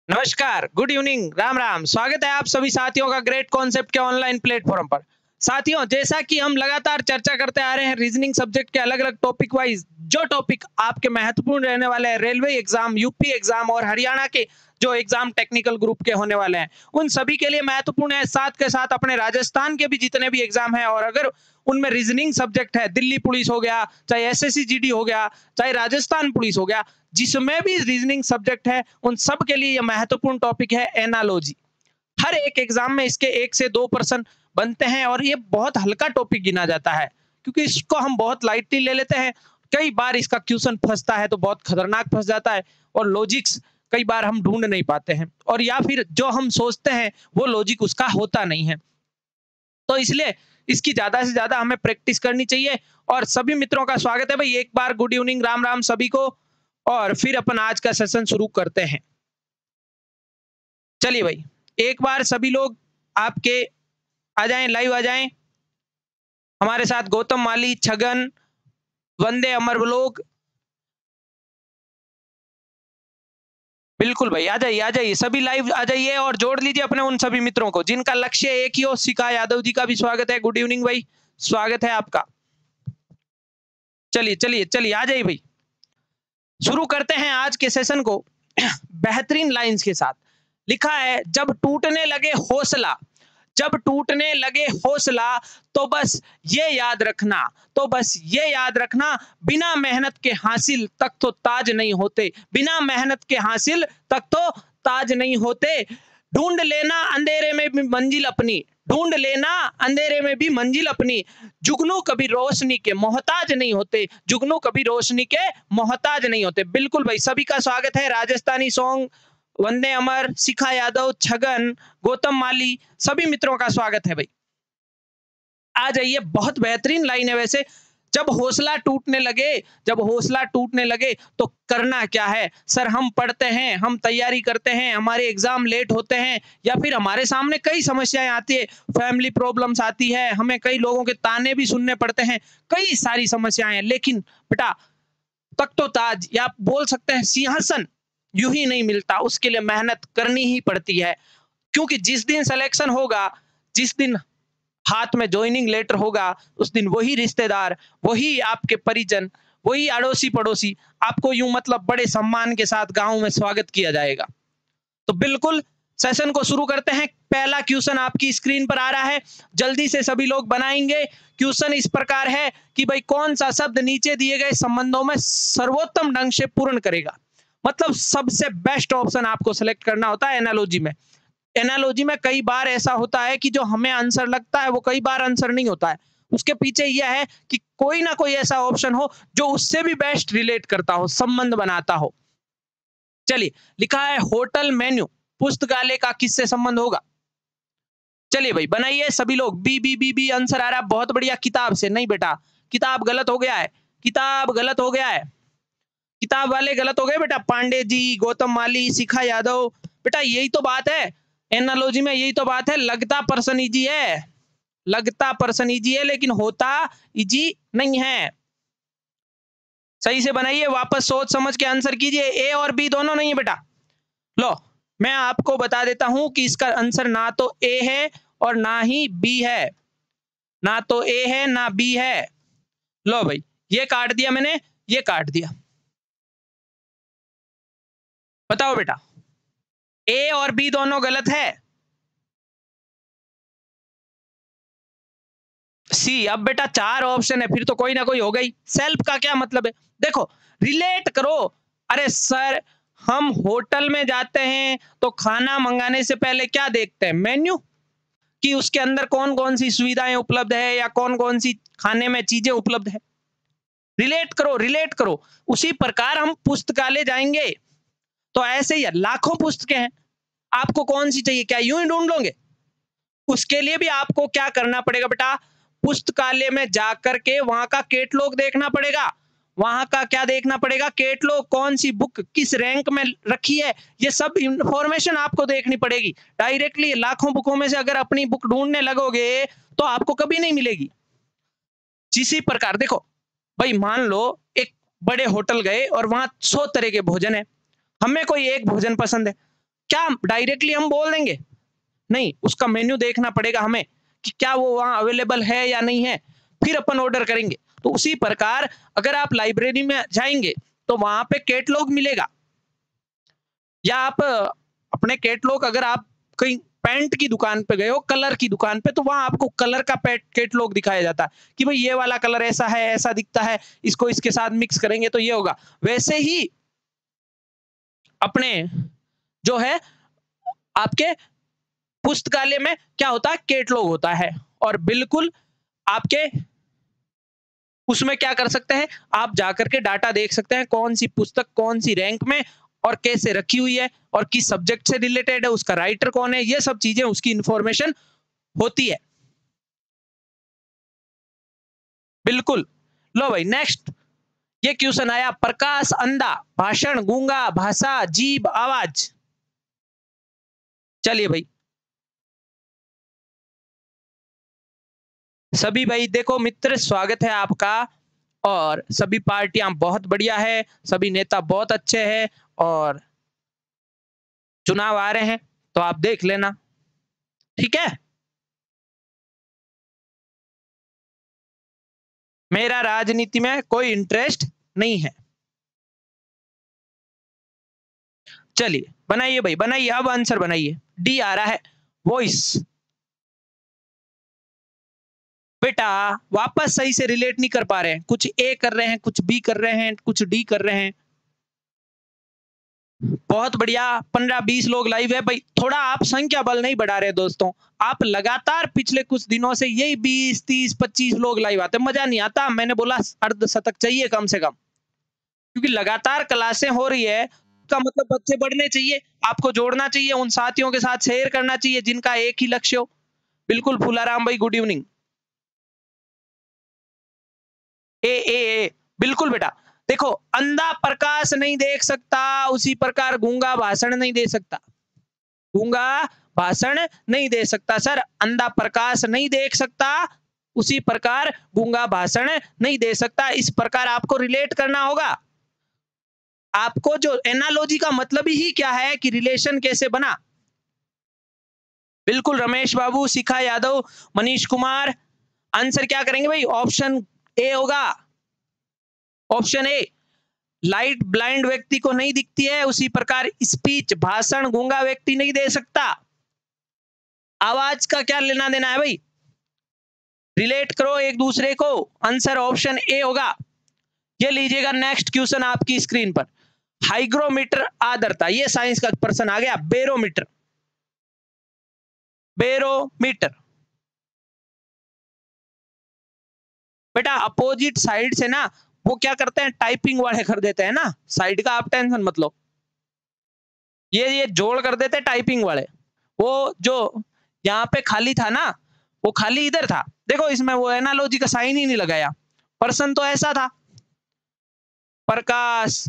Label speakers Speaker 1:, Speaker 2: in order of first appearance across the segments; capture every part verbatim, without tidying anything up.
Speaker 1: नमस्कार, good evening, Ram Ram. स्वागत है आप सभी साथियों का ग्रेट कॉन्सेप्ट के ऑनलाइन प्लेटफॉर्म पर। साथियों, जैसा कि हम लगातार चर्चा करते आ रहे हैं रीजनिंग सब्जेक्ट के अलग अलग टॉपिक वाइज, जो टॉपिक आपके महत्वपूर्ण रहने वाले हैं, रेलवे एग्जाम, यूपी एग्जाम और हरियाणा के जो एग्जाम टेक्निकल ग्रुप के होने वाले हैं, उन सभी के लिए महत्वपूर्ण है। साथ के साथ अपने राजस्थान के भी जितने भी एग्जाम है, और अगर उनमें रीजनिंग सब्जेक्ट है, दिल्ली पुलिस हो गया, चाहे एसएससी जीडी हो गया, चाहे राजस्थान पुलिस हो गया, जिसमें भी रीजनिंग सब्जेक्ट है, उन सब के लिए यह महत्वपूर्ण टॉपिक है एनालॉजी। हर एक एग्जाम में इसके एक से दो पर्सन बनते हैं और ये बहुत हल्का टॉपिक गिना जाता है, क्योंकि इसको हम बहुत लाइटली ले लेते हैं। कई बार इसका क्वेश्चन फंसता है तो बहुत खतरनाक फंस जाता है, और लॉजिक्स कई बार हम ढूंढ नहीं पाते हैं, और या फिर जो हम सोचते हैं वो लॉजिक उसका होता नहीं है। तो इसलिए इसकी ज्यादा से ज्यादा हमें प्रैक्टिस करनी चाहिए। और सभी मित्रों का स्वागत है भाई, एक बार गुड इवनिंग, राम राम सभी को। और फिर अपन आज का सेशन शुरू करते हैं। चलिए भाई, एक बार सभी लोग आपके आ जाएं, लाइव आ जाएं हमारे साथ। गौतम माली, छगन, वंदे अमर लोग, बिल्कुल भाई, आ जाइए आ जाइए, सभी लाइव आ जाइए और जोड़ लीजिए अपने उन सभी मित्रों को जिनका लक्ष्य एक ही हो। शिखा यादव जी का भी स्वागत है, गुड इवनिंग भाई, स्वागत है आपका। चलिए चलिए चलिए, आ जाइए भाई, शुरू करते हैं आज के सेशन को बेहतरीन लाइंस के साथ। लिखा है, जब टूटने लगे हौसला, जब टूटने लगे हौसला, तो बस ये याद रखना, तो बस ये याद रखना, बिना मेहनत के हासिल तक तो ताज नहीं होते, बिना मेहनत के हासिल तक तो ताज नहीं होते। ढूंढ लेना अंधेरे में भी मंजिल अपनी, ढूंढ लेना अंधेरे में भी मंजिल अपनी, जुगनू कभी रोशनी के मोहताज नहीं होते, जुगनू कभी रोशनी के मोहताज नहीं होते। बिल्कुल भाई, सभी का स्वागत है। राजस्थानी सॉन्ग, वंदे अमर, शिखा यादव, छगन, गौतम माली, सभी मित्रों का स्वागत है भाई। आ जाइए, बहुत बेहतरीन लाइन है वैसे। जब हौसला टूटने लगे, जब हौसला टूटने लगे तो करना क्या है सर? हम पढ़ते हैं, हम तैयारी करते हैं, हमारे एग्जाम लेट होते हैं, या फिर हमारे सामने कई समस्याएं आती है, फैमिली प्रॉब्लम्स आती है, हमें कई लोगों के ताने भी सुनने पड़ते हैं, कई सारी समस्याएं। लेकिन बेटा, तख्त तो ताज, या आप बोल सकते हैं सिंहासन, यूं ही नहीं मिलता, उसके लिए मेहनत करनी ही पड़ती है। क्योंकि जिस दिन सिलेक्शन होगा, जिस दिन हाथ में ज्वाइनिंग लेटर होगा, उस दिन वही रिश्तेदार, वही आपके परिजन, वही अड़ोसी पड़ोसी आपको यूं मतलब बड़े सम्मान के साथ गांव में स्वागत किया जाएगा। तो बिल्कुल सेशन को शुरू करते हैं। पहला क्वेश्चन आपकी स्क्रीन पर आ रहा है, जल्दी से सभी लोग बनाएंगे। क्वेश्चन इस प्रकार है कि भाई, कौन सा शब्द नीचे दिए गए संबंधों में सर्वोत्तम ढंग से पूर्ण करेगा? मतलब सबसे बेस्ट ऑप्शन आपको सिलेक्ट करना होता है एनालॉजी में। एनालॉजी में कई बार ऐसा होता है कि जो हमें आंसर लगता है वो कई बार आंसर नहीं होता है। उसके पीछे यह है कि कोई ना कोई ऐसा ऑप्शन हो जो उससे भी बेस्ट रिलेट करता हो, संबंध बनाता हो। चलिए, लिखा है होटल मेन्यू पुस्तकालय का किससे संबंध होगा? चलिए भाई, बनाइए सभी लोग। B B B B answer आ रहा है, बहुत बढ़िया। किताब से नहीं बेटा, किताब गलत हो गया है, किताब गलत हो गया है, किताब वाले गलत हो गए बेटा। पांडे जी, गौतम माली, शिखा यादव, बेटा यही तो बात है एनालॉजी में, यही तो बात है। लगता पर्सन इजी है, लगता पर्सन इजी है, लेकिन होता इजी नहीं है। सही से बनाइए, वापस सोच समझ के आंसर कीजिए। ए और बी दोनों नहीं है बेटा। लो, मैं आपको बता देता हूं कि इसका आंसर ना तो ए है और ना ही बी है, ना तो ए है ना बी है। लो भाई, ये काट दिया मैंने, ये काट दिया। बताओ बेटा, ए और बी दोनों गलत है। सी। अब बेटा चार ऑप्शन है, फिर तो कोई ना कोई हो गई। सेल्फ का क्या मतलब है? देखो, रिलेट करो। अरे सर, हम होटल में जाते हैं तो खाना मंगाने से पहले क्या देखते हैं? मेन्यू, कि उसके अंदर कौन कौन सी सुविधाएं उपलब्ध है या कौन कौन सी खाने में चीजें उपलब्ध है। रिलेट करो, रिलेट करो। उसी प्रकार हम पुस्तकालय जाएंगे तो ऐसे ही लाखों पुस्तकें हैं, आपको कौन सी चाहिए? क्या यूं ही ढूंढ लोगे? उसके लिए भी आपको क्या करना पड़ेगा बेटा? पुस्तकालय में जाकर के वहां का कैटलॉग देखना पड़ेगा। वहां का क्या देखना पड़ेगा? कैटलॉग, कौन सी बुक किस रैंक में रखी है, ये सब इंफॉर्मेशन आपको देखनी पड़ेगी। डायरेक्टली लाखों बुकों में से अगर अपनी बुक ढूंढने लगोगे तो आपको कभी नहीं मिलेगी। इसी प्रकार देखो भाई, मान लो एक बड़े होटल गए और वहां सौ तरह के भोजन है, हमें कोई एक भोजन पसंद है, क्या डायरेक्टली हम बोल देंगे? नहीं, उसका मेन्यू देखना पड़ेगा हमें कि क्या वो वहां अवेलेबल है या नहीं है, फिर अपन ऑर्डर करेंगे। तो उसी प्रकार अगर आप लाइब्रेरी में जाएंगे तो वहां पे कैटलॉग मिलेगा, या आप अपने कैटलॉग, अगर आप कहीं पैंट की दुकान पे गए हो, कलर की दुकान पे, तो वहां आपको कलर का कैटलॉग दिखाया जाता है कि भाई ये वाला कलर ऐसा है, ऐसा दिखता है, इसको इसके साथ मिक्स करेंगे तो ये होगा। वैसे ही अपने जो है आपके पुस्तकालय में क्या होता है, कैटलॉग होता है। और बिल्कुल आपके उसमें क्या कर सकते हैं, आप जाकर के डाटा देख सकते हैं, कौन सी पुस्तक कौन सी रैंक में और कैसे रखी हुई है और किस सब्जेक्ट से रिलेटेड है, उसका राइटर कौन है, ये सब चीजें उसकी इंफॉर्मेशन होती है। बिल्कुल। लो भाई नेक्स्ट ये क्वेश्चन आया, प्रकाश अंधा, भाषण गूंगा, भाषा जीभ आवाज। चलिए भाई सभी भाई देखो मित्र, स्वागत है आपका। और सभी पार्टियां बहुत बढ़िया है, सभी नेता बहुत अच्छे हैं, और चुनाव आ रहे हैं तो आप देख लेना, ठीक है। मेरा राजनीति में कोई इंटरेस्ट नहीं है। चलिए बनाइए भाई, बनाइए, अब आंसर बनाइए। डी आ रहा है, वॉइस। बेटा वापस सही से रिलेट नहीं कर पा रहे हैं, कुछ ए कर रहे हैं, कुछ बी कर रहे हैं, कुछ डी कर रहे हैं। बहुत बढ़िया, पंद्रह बीस लोग लाइव है भाई। थोड़ा आप संख्या बल नहीं बढ़ा रहे दोस्तों, आप लगातार पिछले कुछ दिनों से यही बीस तीस पच्चीस लोग लाइव आते, मजा नहीं आता। मैंने बोला अर्धशतक चाहिए कम से कम, क्योंकि लगातार क्लासें हो रही है, का मतलब बच्चे बढ़ने चाहिए, आपको जोड़ना चाहिए, उन साथियों के साथ शेयर करना चाहिए जिनका एक ही लक्ष्य हो। बिल्कुल फूलाराम भाई, गुड इवनिंग। ए ए ए बिल्कुल बेटा। देखो, अंधा प्रकाश नहीं देख सकता, उसी प्रकार गूंगा भाषण नहीं दे सकता। गूंगा भाषण नहीं दे सकता सर, अंधा प्रकाश नहीं देख सकता, उसी प्रकार गूंगा भाषण नहीं दे सकता। इस प्रकार आपको रिलेट करना होगा। आपको जो एनालॉजी का मतलब ही क्या है कि रिलेशन कैसे बना। बिल्कुल रमेश बाबू, शिखा यादव, मनीष कुमार, आंसर क्या करेंगे भाई, ऑप्शन ए होगा। ऑप्शन ए, लाइट ब्लाइंड व्यक्ति को नहीं दिखती है, उसी प्रकार स्पीच भाषण गूंगा व्यक्ति नहीं दे सकता। आवाज का क्या लेना देना है भाई, रिलेट करो एक दूसरे को, आंसर ऑप्शन ए होगा। ये लीजिएगा नेक्स्ट क्वेश्चन आपकी स्क्रीन पर, हाइग्रोमीटर आर्द्रता, ये साइंस का प्रश्न आ गया। बेरोमीटर, बेरोमीटर बेटा अपोजिट साइड से ना वो क्या करते हैं, टाइपिंग वाले कर देते हैं ना, साइड का आप टेंशन मत लो, ये ये जोड़ कर देते हैं टाइपिंग वाले। वो जो यहाँ पे खाली था ना, वो खाली इधर था, देखो इसमें वो एनालॉजी का साइन ही नहीं लगाया। प्रश्न तो ऐसा था, प्रकाश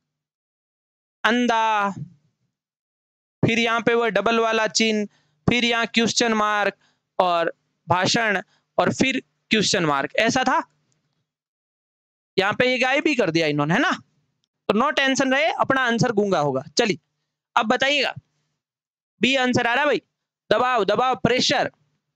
Speaker 1: अंधा, फिर यहाँ पे वो डबल वाला चिन्ह, फिर यहाँ क्वेश्चन मार्क और भाषण, और फिर क्वेश्चन मार्क, ऐसा था। यहाँ पे ये गायब भी कर दिया इन्होंने, है ना। तो नो टेंशन रहे, अपना आंसर गूंगा होगा। चलिए अब बताइएगा, बी आंसर आ रहा भाई। दबाव, दबाव प्रेशर,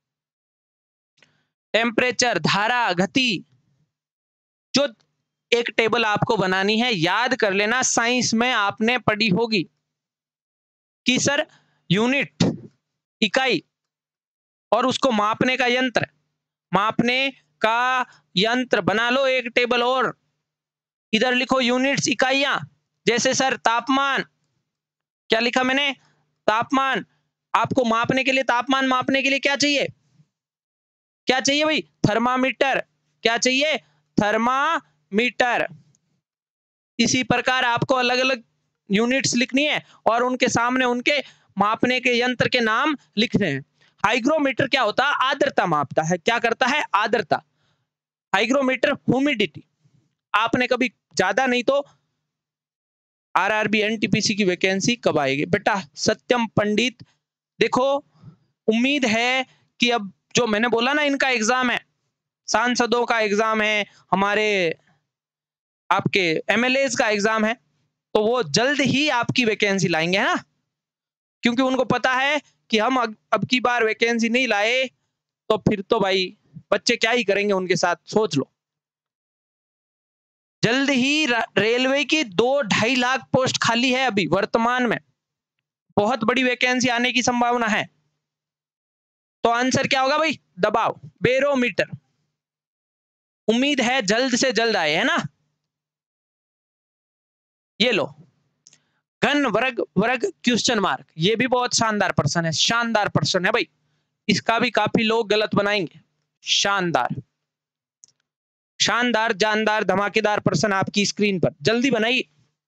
Speaker 1: टेम्परेचर, धारा, गति। जो एक टेबल आपको बनानी है, याद कर लेना, साइंस में आपने पढ़ी होगी कि सर यूनिट, इकाई, और उसको मापने का यंत्र, मापने का यंत्र बना लो एक टेबल। और इधर लिखो यूनिट्स, इकाइयां, जैसे सर तापमान, क्या लिखा मैंने, तापमान। आपको मापने के लिए, तापमान मापने के लिए क्या चाहिए, क्या चाहिए भाई, थर्मामीटर। क्या चाहिए, थर्मामीटर। इसी प्रकार आपको अलग अलग यूनिट्स लिखनी है और उनके सामने उनके मापने के यंत्र के नाम लिखने हैं। हाइग्रोमीटर क्या होता है, आर्द्रता मापता है। क्या करता है, आर्द्रता। Hygrometer humidity. आपने कभी ज्यादा नहीं तो आरआरबी एनटीपीसी की वैकेंसी कब आएगी बेटा, सत्यम पंडित। देखो उम्मीद है कि अब जो मैंने बोला ना, इनका एग्जाम है, सांसदों का एग्जाम है, हमारे आपके एमएलए का एग्जाम है, तो वो जल्द ही आपकी वैकेंसी लाएंगे, है ना। क्योंकि उनको पता है कि हम अब, अब की बार वैकेंसी नहीं लाए तो फिर तो भाई बच्चे क्या ही करेंगे उनके साथ, सोच लो। जल्द ही रेलवे की दो ढाई लाख पोस्ट खाली है अभी वर्तमान में, बहुत बड़ी वैकेंसी आने की संभावना है। तो आंसर क्या होगा भाई? दबाव, बेरोमीटर। उम्मीद है जल्द से जल्द आए, है ना। ये लो, घन वर्ग वर्ग क्वेश्चन मार्क, ये भी बहुत शानदार प्रश्न है, शानदार प्रश्न है भाई। इसका भी काफी लोग गलत बनाएंगे। शानदार शानदार जानदार धमाकेदार प्रश्न आपकी स्क्रीन पर, जल्दी बनाइए।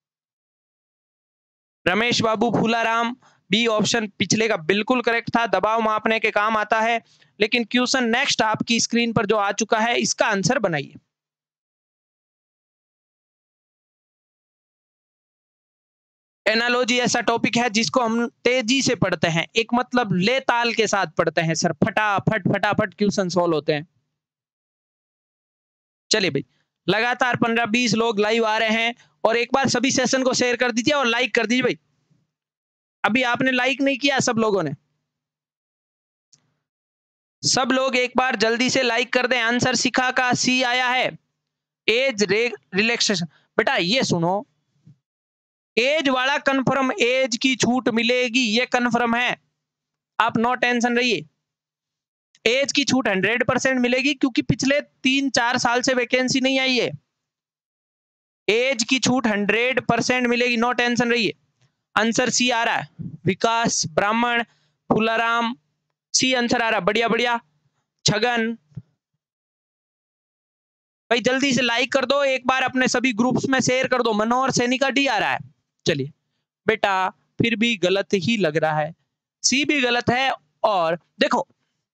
Speaker 1: रमेश बाबू फूलाराम, बी ऑप्शन पिछले का बिल्कुल करेक्ट था, दबाव मापने के काम आता है। लेकिन क्वेश्चन नेक्स्ट आपकी स्क्रीन पर जो आ चुका है, इसका आंसर बनाइए। एनालॉजी ऐसा टॉपिक है जिसको हम तेजी से पढ़ते हैं, एक मतलब ले ताल के साथ पढ़ते हैं सर, फटाफट फटाफट क्वेश्चन सॉल्व होते हैं। चलिए भाई, लगातार पंद्रह बीस लोग लाइव आ रहे हैं, और एक बार सभी सेशन को शेयर कर दीजिए और लाइक कर दीजिए भाई। अभी आपने लाइक नहीं किया सब लोगों ने, सब लोग एक बार जल्दी से लाइक कर दें। आंसर शिखा का सी आया है, एज रिलैक्सेशन। बेटा ये सुनो, एज वाला कंफर्म, एज की छूट मिलेगी ये कंफर्म है, आप नो टेंशन रहिए। एज की छूट हंड्रेड परसेंट मिलेगी, क्योंकि पिछले तीन चार साल से वैकेंसी नहीं आई है। एज की छूट हंड्रेड परसेंट मिलेगी, नो टेंशन रहिए। आंसर सी आ रहा है, विकास ब्राह्मण फूलाराम, सी आंसर आ रहा, बढ़िया बढ़िया। छगन भाई जल्दी से लाइक कर दो, एक बार अपने सभी ग्रुप्स में शेयर कर दो। मनोहर सैनी का डी आ रहा है। चलिए बेटा, फिर भी गलत ही लग रहा है, सी भी गलत है। और देखो,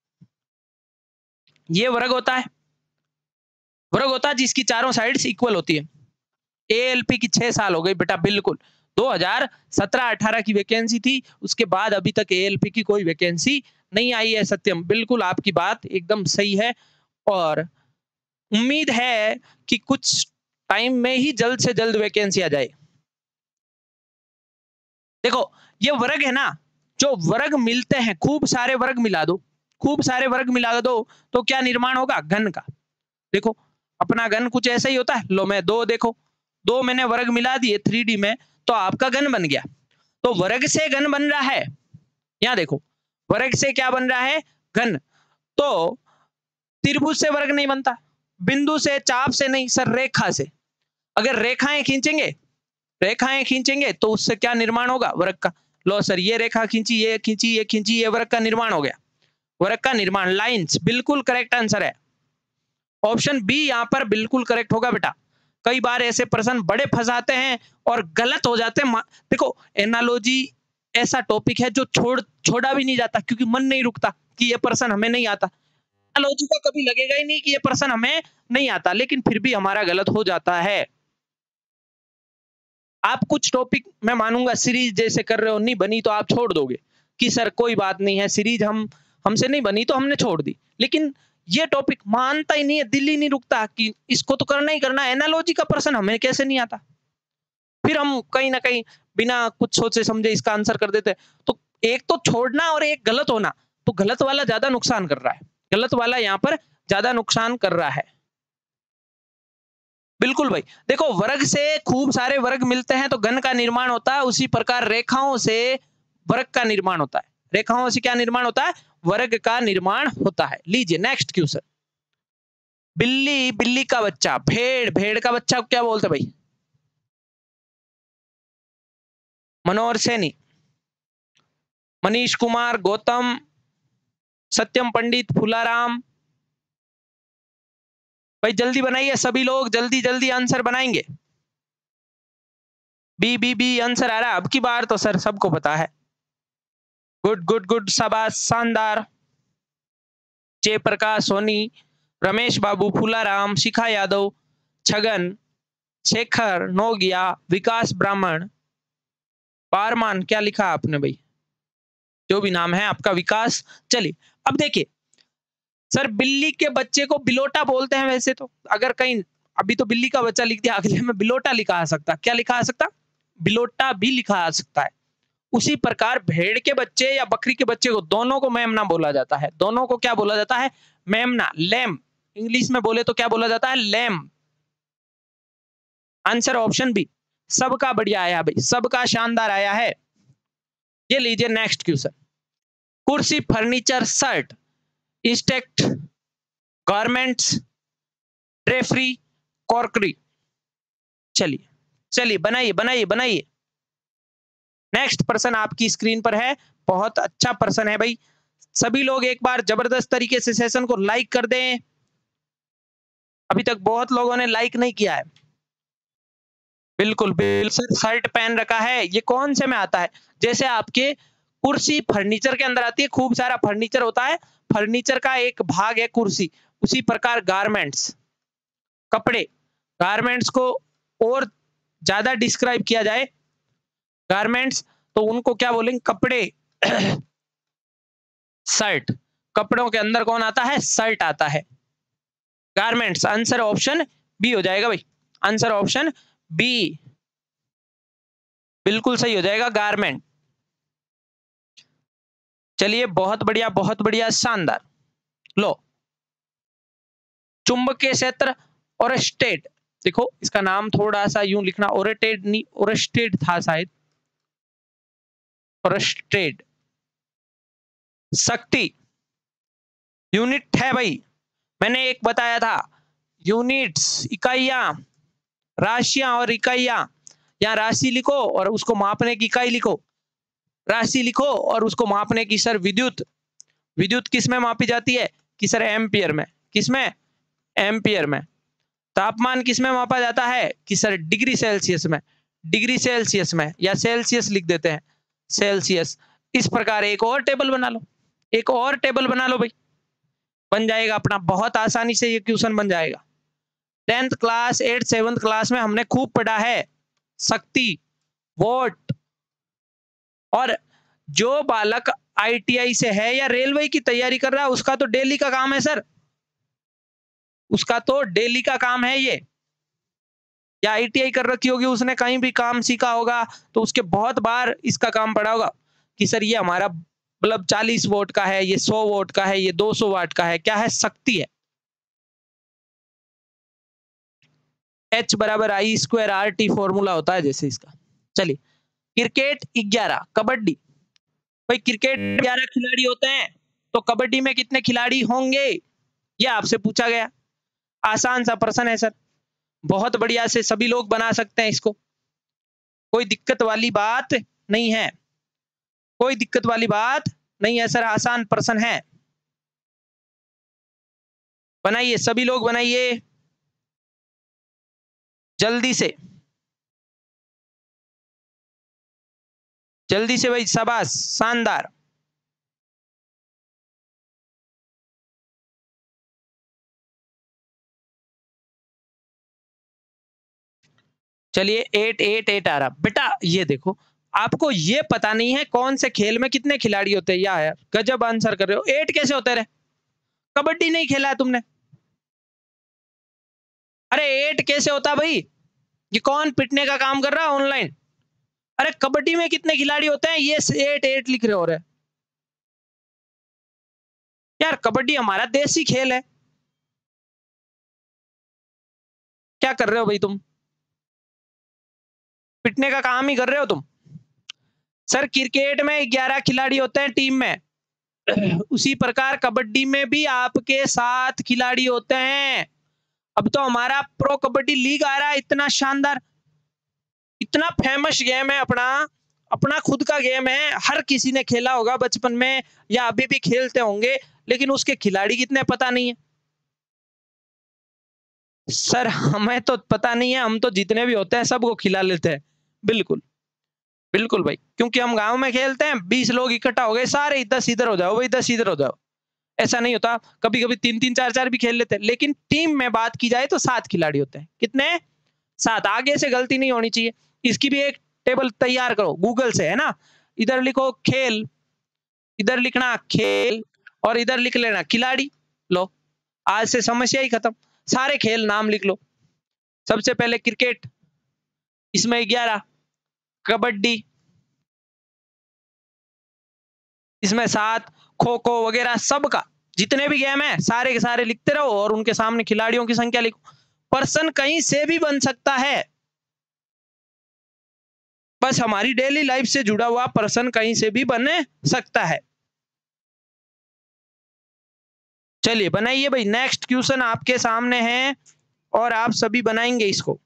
Speaker 1: ये वर्ग होता है, वर्ग होता है जिसकी चारों साइड्स इक्वल होती है। एएलपी की छह साल हो गई बेटा, बिल्कुल दो हज़ार सत्रह अठारह की वैकेंसी थी, उसके बाद अभी तक एएलपी की कोई वैकेंसी नहीं आई है। सत्यम, बिल्कुल आपकी बात एकदम सही है, और उम्मीद है कि कुछ टाइम में ही जल्द से जल्द वैकेंसी आ जाए। देखो ये वर्ग है ना, जो वर्ग मिलते हैं, खूब सारे वर्ग मिला दो, खूब सारे वर्ग मिला दो तो क्या निर्माण होगा? घन का। देखो अपना घन कुछ ऐसा ही होता है। लो मैं दो, देखो दो मैंने वर्ग मिला दिए थ्री डी में, तो आपका घन बन गया। तो वर्ग से घन बन रहा है, यहां देखो वर्ग से क्या बन रहा है? घन। तो त्रिभुज से वर्ग नहीं बनता, बिंदु से, चाप से नहीं सर, रेखा से। अगर रेखाएं खींचेंगे, रेखाएं खींचेंगे तो उससे क्या निर्माण होगा? वर्ग का। लो सर, ये रेखा खींची, ये खींची, ये खींची, ये वर्ग का निर्माण हो गया, वर्ग का निर्माण, लाइंस। बिल्कुल करेक्ट आंसर है, ऑप्शन बी यहां पर बिल्कुल करेक्ट होगा बेटा। कई बार ऐसे प्रश्न बड़े फंसाते हैं और गलत हो जाते हैं। देखो एनालॉजी ऐसा टॉपिक है जो छोड़ छोड़ा भी नहीं जाता, क्योंकि मन नहीं रुकता कि ये प्रश्न हमें नहीं आता। एनालॉजी का कभी लगेगा ही नहीं कि ये प्रश्न हमें नहीं आता, लेकिन फिर भी हमारा गलत हो जाता है। आप कुछ टॉपिक मैं मानूंगा सीरीज जैसे कर रहे हो, नहीं बनी तो आप छोड़ दोगे कि सर कोई बात नहीं है, सीरीज हम हमसे नहीं बनी तो हमने छोड़ दी। लेकिन ये टॉपिक मानता ही नहीं है, दिल ही नहीं रुकता कि इसको तो करना ही करना है। एनालॉजी का प्रश्न हमें कैसे नहीं आता, फिर हम कहीं ना कहीं बिना कुछ सोचे समझे इसका आंसर कर देते। तो एक तो छोड़ना और एक गलत होना, तो गलत वाला ज्यादा नुकसान कर रहा है, गलत वाला यहाँ पर ज्यादा नुकसान कर रहा है। बिल्कुल भाई, देखो वर्ग से खूब सारे वर्ग मिलते हैं तो घन का निर्माण होता है, उसी प्रकार रेखाओं से वर्ग का निर्माण होता है। रेखाओं से क्या निर्माण होता है? वर्ग का निर्माण होता है। लीजिए नेक्स्ट क्वेश्चन, बिल्ली, बिल्ली का बच्चा, भेड़, भेड़ का बच्चा क्या बोलते भाई? मनोहर सैनी, मनीष कुमार, गौतम, सत्यम पंडित, फूलाराम। भाई जल्दी बनाइए, सभी लोग जल्दी जल्दी आंसर बनाएंगे। बी बी बी आंसर आ रहा है अब की बार तो सर, सबको पता है। गुड गुड गुड, शाबाश, शानदार। जयप्रकाश सोनी, रमेश बाबू फूलाराम, शिखा यादव, छगन, शेखर नोगिया, विकास ब्राह्मण, पारमान, क्या लिखा आपने भाई? जो भी नाम है आपका, विकास। चलिए अब देखिए सर, बिल्ली के बच्चे को बिलोटा बोलते हैं वैसे तो, अगर कहीं अभी तो बिल्ली का बच्चा लिख दिया, अगले में बिलोटा लिखा आ सकता, क्या लिखा आ सकता? बिलोटा भी लिखा आ सकता है। उसी प्रकार भेड़ के बच्चे या बकरी के बच्चे को दोनों को मेमना बोला जाता है। दोनों को क्या बोला जाता है? मेमना, लैम। इंग्लिश में बोले तो क्या बोला जाता है? लैम। Answer option B. सबका बढ़िया आया भाई, सबका शानदार आया है। ये लीजिए नेक्स्ट क्वेश्चन। कुर्सी, furniture, shirt, stacked garments, drapery, crockery. चलिए चलिए बनाइए बनाइए बनाइए। नेक्स्ट पर्सन आपकी स्क्रीन पर है, बहुत अच्छा पर्सन है भाई। सभी लोग एक बार जबरदस्त तरीके से सेशन को लाइक कर दें। अभी तक बहुत लोगों ने लाइक नहीं किया है। बिल्कुल बिल्कुल शर्ट पहन रखा है, ये कौन से में आता है? जैसे आपके कुर्सी फर्नीचर के अंदर आती है, खूब सारा फर्नीचर होता है, फर्नीचर का एक भाग है कुर्सी। उसी प्रकार गारमेंट्स, कपड़े, गारमेंट्स को और ज्यादा डिस्क्राइब किया जाए गारमेंट्स तो उनको क्या बोलेंगे? कपड़े। शर्ट, कपड़ों के अंदर कौन आता है? शर्ट आता है। गारमेंट्स, आंसर ऑप्शन बी हो जाएगा भाई। आंसर ऑप्शन बी बिल्कुल सही हो जाएगा, गारमेंट। चलिए बहुत बढ़िया बहुत बढ़िया, शानदार। लो, चुंबकीय क्षेत्र और स्टेट। देखो इसका नाम थोड़ा सा यूं लिखना, ओरेटेड नहीं, ओरेस्टेड था शायद, ओरेस्टेड। शक्ति यूनिट है भाई, मैंने एक बताया था, यूनिट्स, इकाइयां, राशियां और इकाइयां। यहाँ राशि लिखो और उसको मापने की इकाई लिखो, राशि लिखो और उसको मापने की सर विद्युत। विद्युत किस में मापी जाती है? कि सर एम्पियर में। किस में? एम्पियर में। तापमान किस में मापा जाता है? कि सर डिग्री सेल्सियस में। डिग्री सेल्सियस में, या सेल्सियस लिख देते हैं, सेल्सियस। इस प्रकार एक और टेबल बना लो, एक और टेबल बना लो भाई, बन जाएगा अपना, बहुत आसानी से ये क्वेश्चन बन जाएगा। Tenth class, eight seventh class में हमने खूब पढ़ा है शक्ति, वोट। और जो बालक आईटीआई से है या रेलवे की तैयारी कर रहा है, उसका तो डेली का काम है सर, उसका तो डेली का काम है ये। या आईटीआई कर रखी होगी उसने, कहीं भी काम सीखा होगा तो उसके बहुत बार इसका काम पड़ा होगा कि सर ये हमारा बल्ब चालीस वोट का है, ये सौ वोट का है, ये दो सौ वाट का है, क्या है? शक्ति है। H बराबर I square R T formula होता है जैसे इसका। चलिए, क्रिकेट ग्यारह, कबड्डी। भाई क्रिकेट ग्यारह खिलाड़ी होते हैं तो कबड्डी में कितने खिलाड़ी होंगे? ये आपसे पूछा गया। आसान सा प्रश्न है सर, बहुत बढ़िया से सभी लोग बना सकते हैं इसको, कोई दिक्कत वाली बात नहीं है, कोई दिक्कत वाली बात नहीं है सर, आसान प्रश्न है। बनाइए सभी लोग बनाइए जल्दी से, जल्दी से भाई, शाबाश, शानदार। चलिए एट एट एट आ रहा बेटा। ये देखो, आपको ये पता नहीं है कौन से खेल में कितने खिलाड़ी होते हैं? यार गजब आंसर कर रहे हो। एट कैसे होते रहे? कबड्डी नहीं खेला है तुमने? अरे एट कैसे होता भाई? ये कौन पिटने का काम कर रहा है ऑनलाइन? अरे कबड्डी में कितने खिलाड़ी होते हैं? ये एट एट लिख रहे हो रहे यार। कबड्डी हमारा देसी खेल है। क्या कर रहे हो भाई तुम? पिटने का काम ही कर रहे हो तुम। सर क्रिकेट में ग्यारह खिलाड़ी होते हैं टीम में, उसी प्रकार कबड्डी में भी आपके सात खिलाड़ी होते हैं। अब तो हमारा प्रो कबड्डी लीग आ रहा है, इतना शानदार, इतना फेमस गेम है अपना, अपना खुद का गेम है, हर किसी ने खेला होगा बचपन में या अभी भी खेलते होंगे, लेकिन उसके खिलाड़ी कितने पता नहीं है सर। हमें तो पता नहीं है, हम तो जितने भी होते हैं सबको खिला लेते हैं। बिल्कुल बिल्कुल भाई, क्योंकि हम गांव में खेलते हैं, बीस लोग इकट्ठा हो गए, सारे दस इधर हो जाओ भाई, दस इधर हो जाओ, ऐसा नहीं होता। कभी कभी तीन तीन चार चार भी खेल लेते हैं, लेकिन टीम में बात की जाए तो सात खिलाड़ी होते हैं। कितने? सात। आगे से गलती नहीं होनी चाहिए। इसकी भी एक टेबल तैयार करो गूगल से, है ना। इधर लिखो खेल, इधर लिखना खेल, और इधर लिख लेना खिलाड़ी। लो, आज से समस्या ही खत्म, सारे खेल नाम लिख लो। सबसे पहले क्रिकेट, इसमें ग्यारह, कबड्डी, इसमें सात, खो खो वगैरह सबका जितने भी गेम है सारे के सारे लिखते रहो और उनके सामने खिलाड़ियों की संख्या लिखो। पर्सन कहीं से भी बन सकता है, बस हमारी डेली लाइफ से जुड़ा हुआ पर्सन कहीं से भी बन सकता है। चलिए बनाइए भाई, नेक्स्ट क्वेश्चन आपके सामने है और आप सभी बनाएंगे इसको।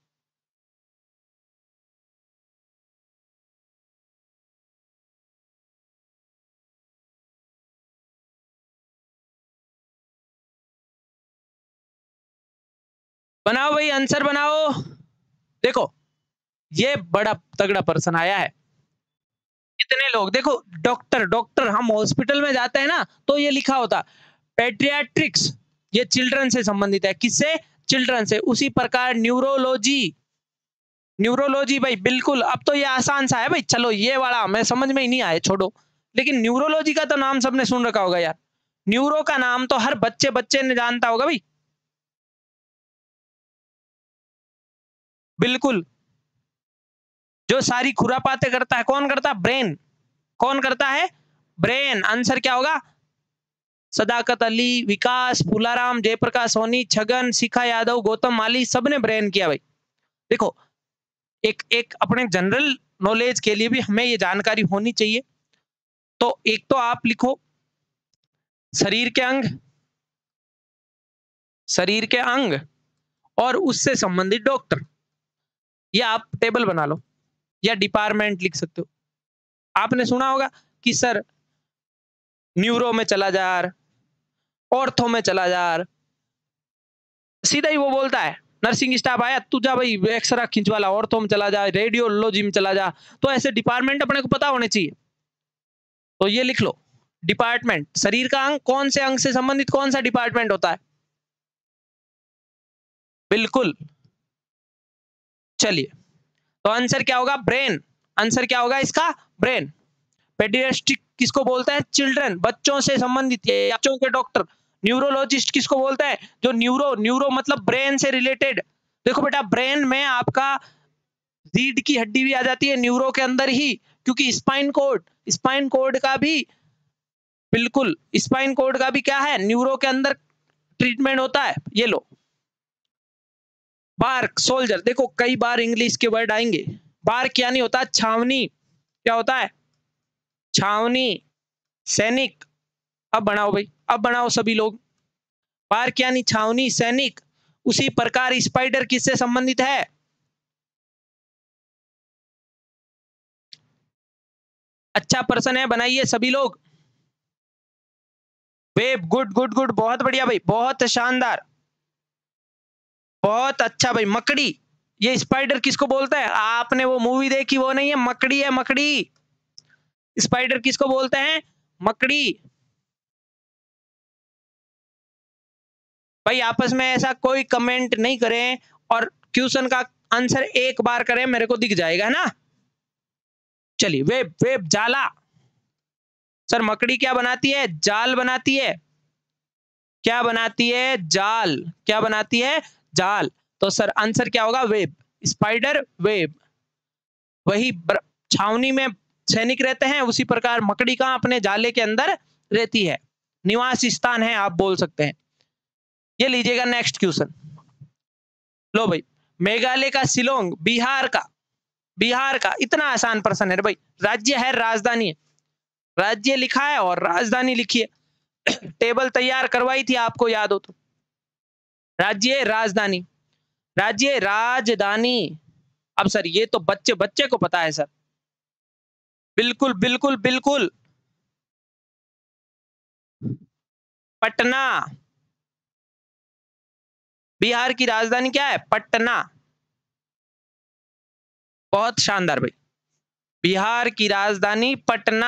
Speaker 1: बनाओ भाई, आंसर बनाओ। देखो ये बड़ा तगड़ा पर्सन आया है। कितने लोग, देखो डॉक्टर, डॉक्टर हम हॉस्पिटल में जाते हैं ना तो ये लिखा होता पेडियाट्रिक्स, ये चिल्ड्रन से संबंधित है। किससे? चिल्ड्रन से। उसी प्रकार न्यूरोलॉजी, न्यूरोलॉजी भाई बिल्कुल। अब तो ये आसान सा है भाई, चलो ये वाला मैं समझ में ही नहीं आया, छोड़ो। लेकिन न्यूरोलॉजी का तो नाम सबने सुन रखा होगा यार, न्यूरो का नाम तो हर बच्चे बच्चे ने जानता होगा भाई। बिल्कुल, जो सारी खुरापाते करता है कौन करता है? ब्रेन। कौन करता है? ब्रेन। आंसर क्या होगा? सदाकत अली, विकास, फूलाराम, जयप्रकाश सोनी, छगन, शिखा यादव, गौतम माली, सबने ब्रेन किया भाई। देखो एक एक अपने जनरल नॉलेज के लिए भी हमें ये जानकारी होनी चाहिए। तो एक तो आप लिखो शरीर के अंग, शरीर के अंग और उससे संबंधित डॉक्टर, या आप टेबल बना लो या डिपार्टमेंट लिख सकते हो। आपने सुना होगा कि सर न्यूरो में चला जा, ऑर्थो में चला जा, सीधा ही वो बोलता है नर्सिंग स्टाफ आया, तू जा भाई एक्सरा खिंचवा ला, ऑर्थो में चला जा, रेडियोलॉजी में चला जा। तो ऐसे डिपार्टमेंट अपने को पता होने चाहिए। तो ये लिख लो डिपार्टमेंट, शरीर का अंग, कौन से अंग से संबंधित कौन सा डिपार्टमेंट होता है? बिल्कुल। चलिए तो आंसर क्या होगा? ब्रेन। आंसर क्या होगा इसका? ब्रेन। पेडियाट्रिक किसको बोलता है? चिल्ड्रन, बच्चों से संबंधित, ये बच्चों के डॉक्टर। न्यूरोलॉजिस्ट किसको बोलता है? जो न्यूरो, न्यूरो मतलब ब्रेन से रिलेटेड। देखो बेटा ब्रेन में आपका रीढ़ की हड्डी भी आ जाती है न्यूरो के अंदर ही, क्योंकि स्पाइन कोड, स्पाइन कोड का भी, बिल्कुल स्पाइन कोड का भी क्या है? न्यूरो के अंदर ट्रीटमेंट होता है। ये लो बार्क, सोल्जर, देखो कई बार इंग्लिश के वर्ड आएंगे। बार्क क्या नहीं होता? छावनी। क्या होता है? छावनी। सैनिक। अब बनाओ भाई, अब बनाओ सभी लोग। बार्क यानी छावनी, सैनिक। उसी प्रकार स्पाइडर किससे संबंधित है? अच्छा पर्सन है, बनाइए सभी लोग। वेब, गुड गुड गुड, बहुत बढ़िया भाई, बहुत शानदार, बहुत अच्छा भाई। मकड़ी, ये स्पाइडर किसको बोलता है? आपने वो मूवी देखी, वो नहीं है, मकड़ी है, मकड़ी। स्पाइडर किसको बोलते हैं? मकड़ी। भाई आपस में ऐसा कोई कमेंट नहीं करें और क्वेश्चन का आंसर एक बार करें, मेरे को दिख जाएगा ना। चलिए वेब, वेब जाला। सर मकड़ी क्या बनाती है? जाल बनाती है। क्या बनाती है? जाल। क्या बनाती है? जाल। तो सर आंसर क्या होगा? Web, spider web. वही छावनी में सैनिक रहते हैं, उसी प्रकार मकड़ी का अपने जाले के अंदर रहती है, निवास स्थान है आप बोल सकते हैं। ये लीजिएगा नेक्स्ट क्वेश्चन। लो भाई, मेघालय का शिलोंग, बिहार का, बिहार का इतना आसान प्रश्न है भाई। राज्य है, राजधानी है, राज्य लिखा है और राजधानी लिखी है। टेबल तैयार करवाई थी आपको याद हो तो। राज्य, राजधानी, राज्य, राजधानी। अब सर ये तो बच्चे बच्चे को पता है सर। बिल्कुल बिल्कुल बिल्कुल, पटना। बिहार की राजधानी क्या है? पटना। बहुत शानदार भाई, बिहार की राजधानी पटना।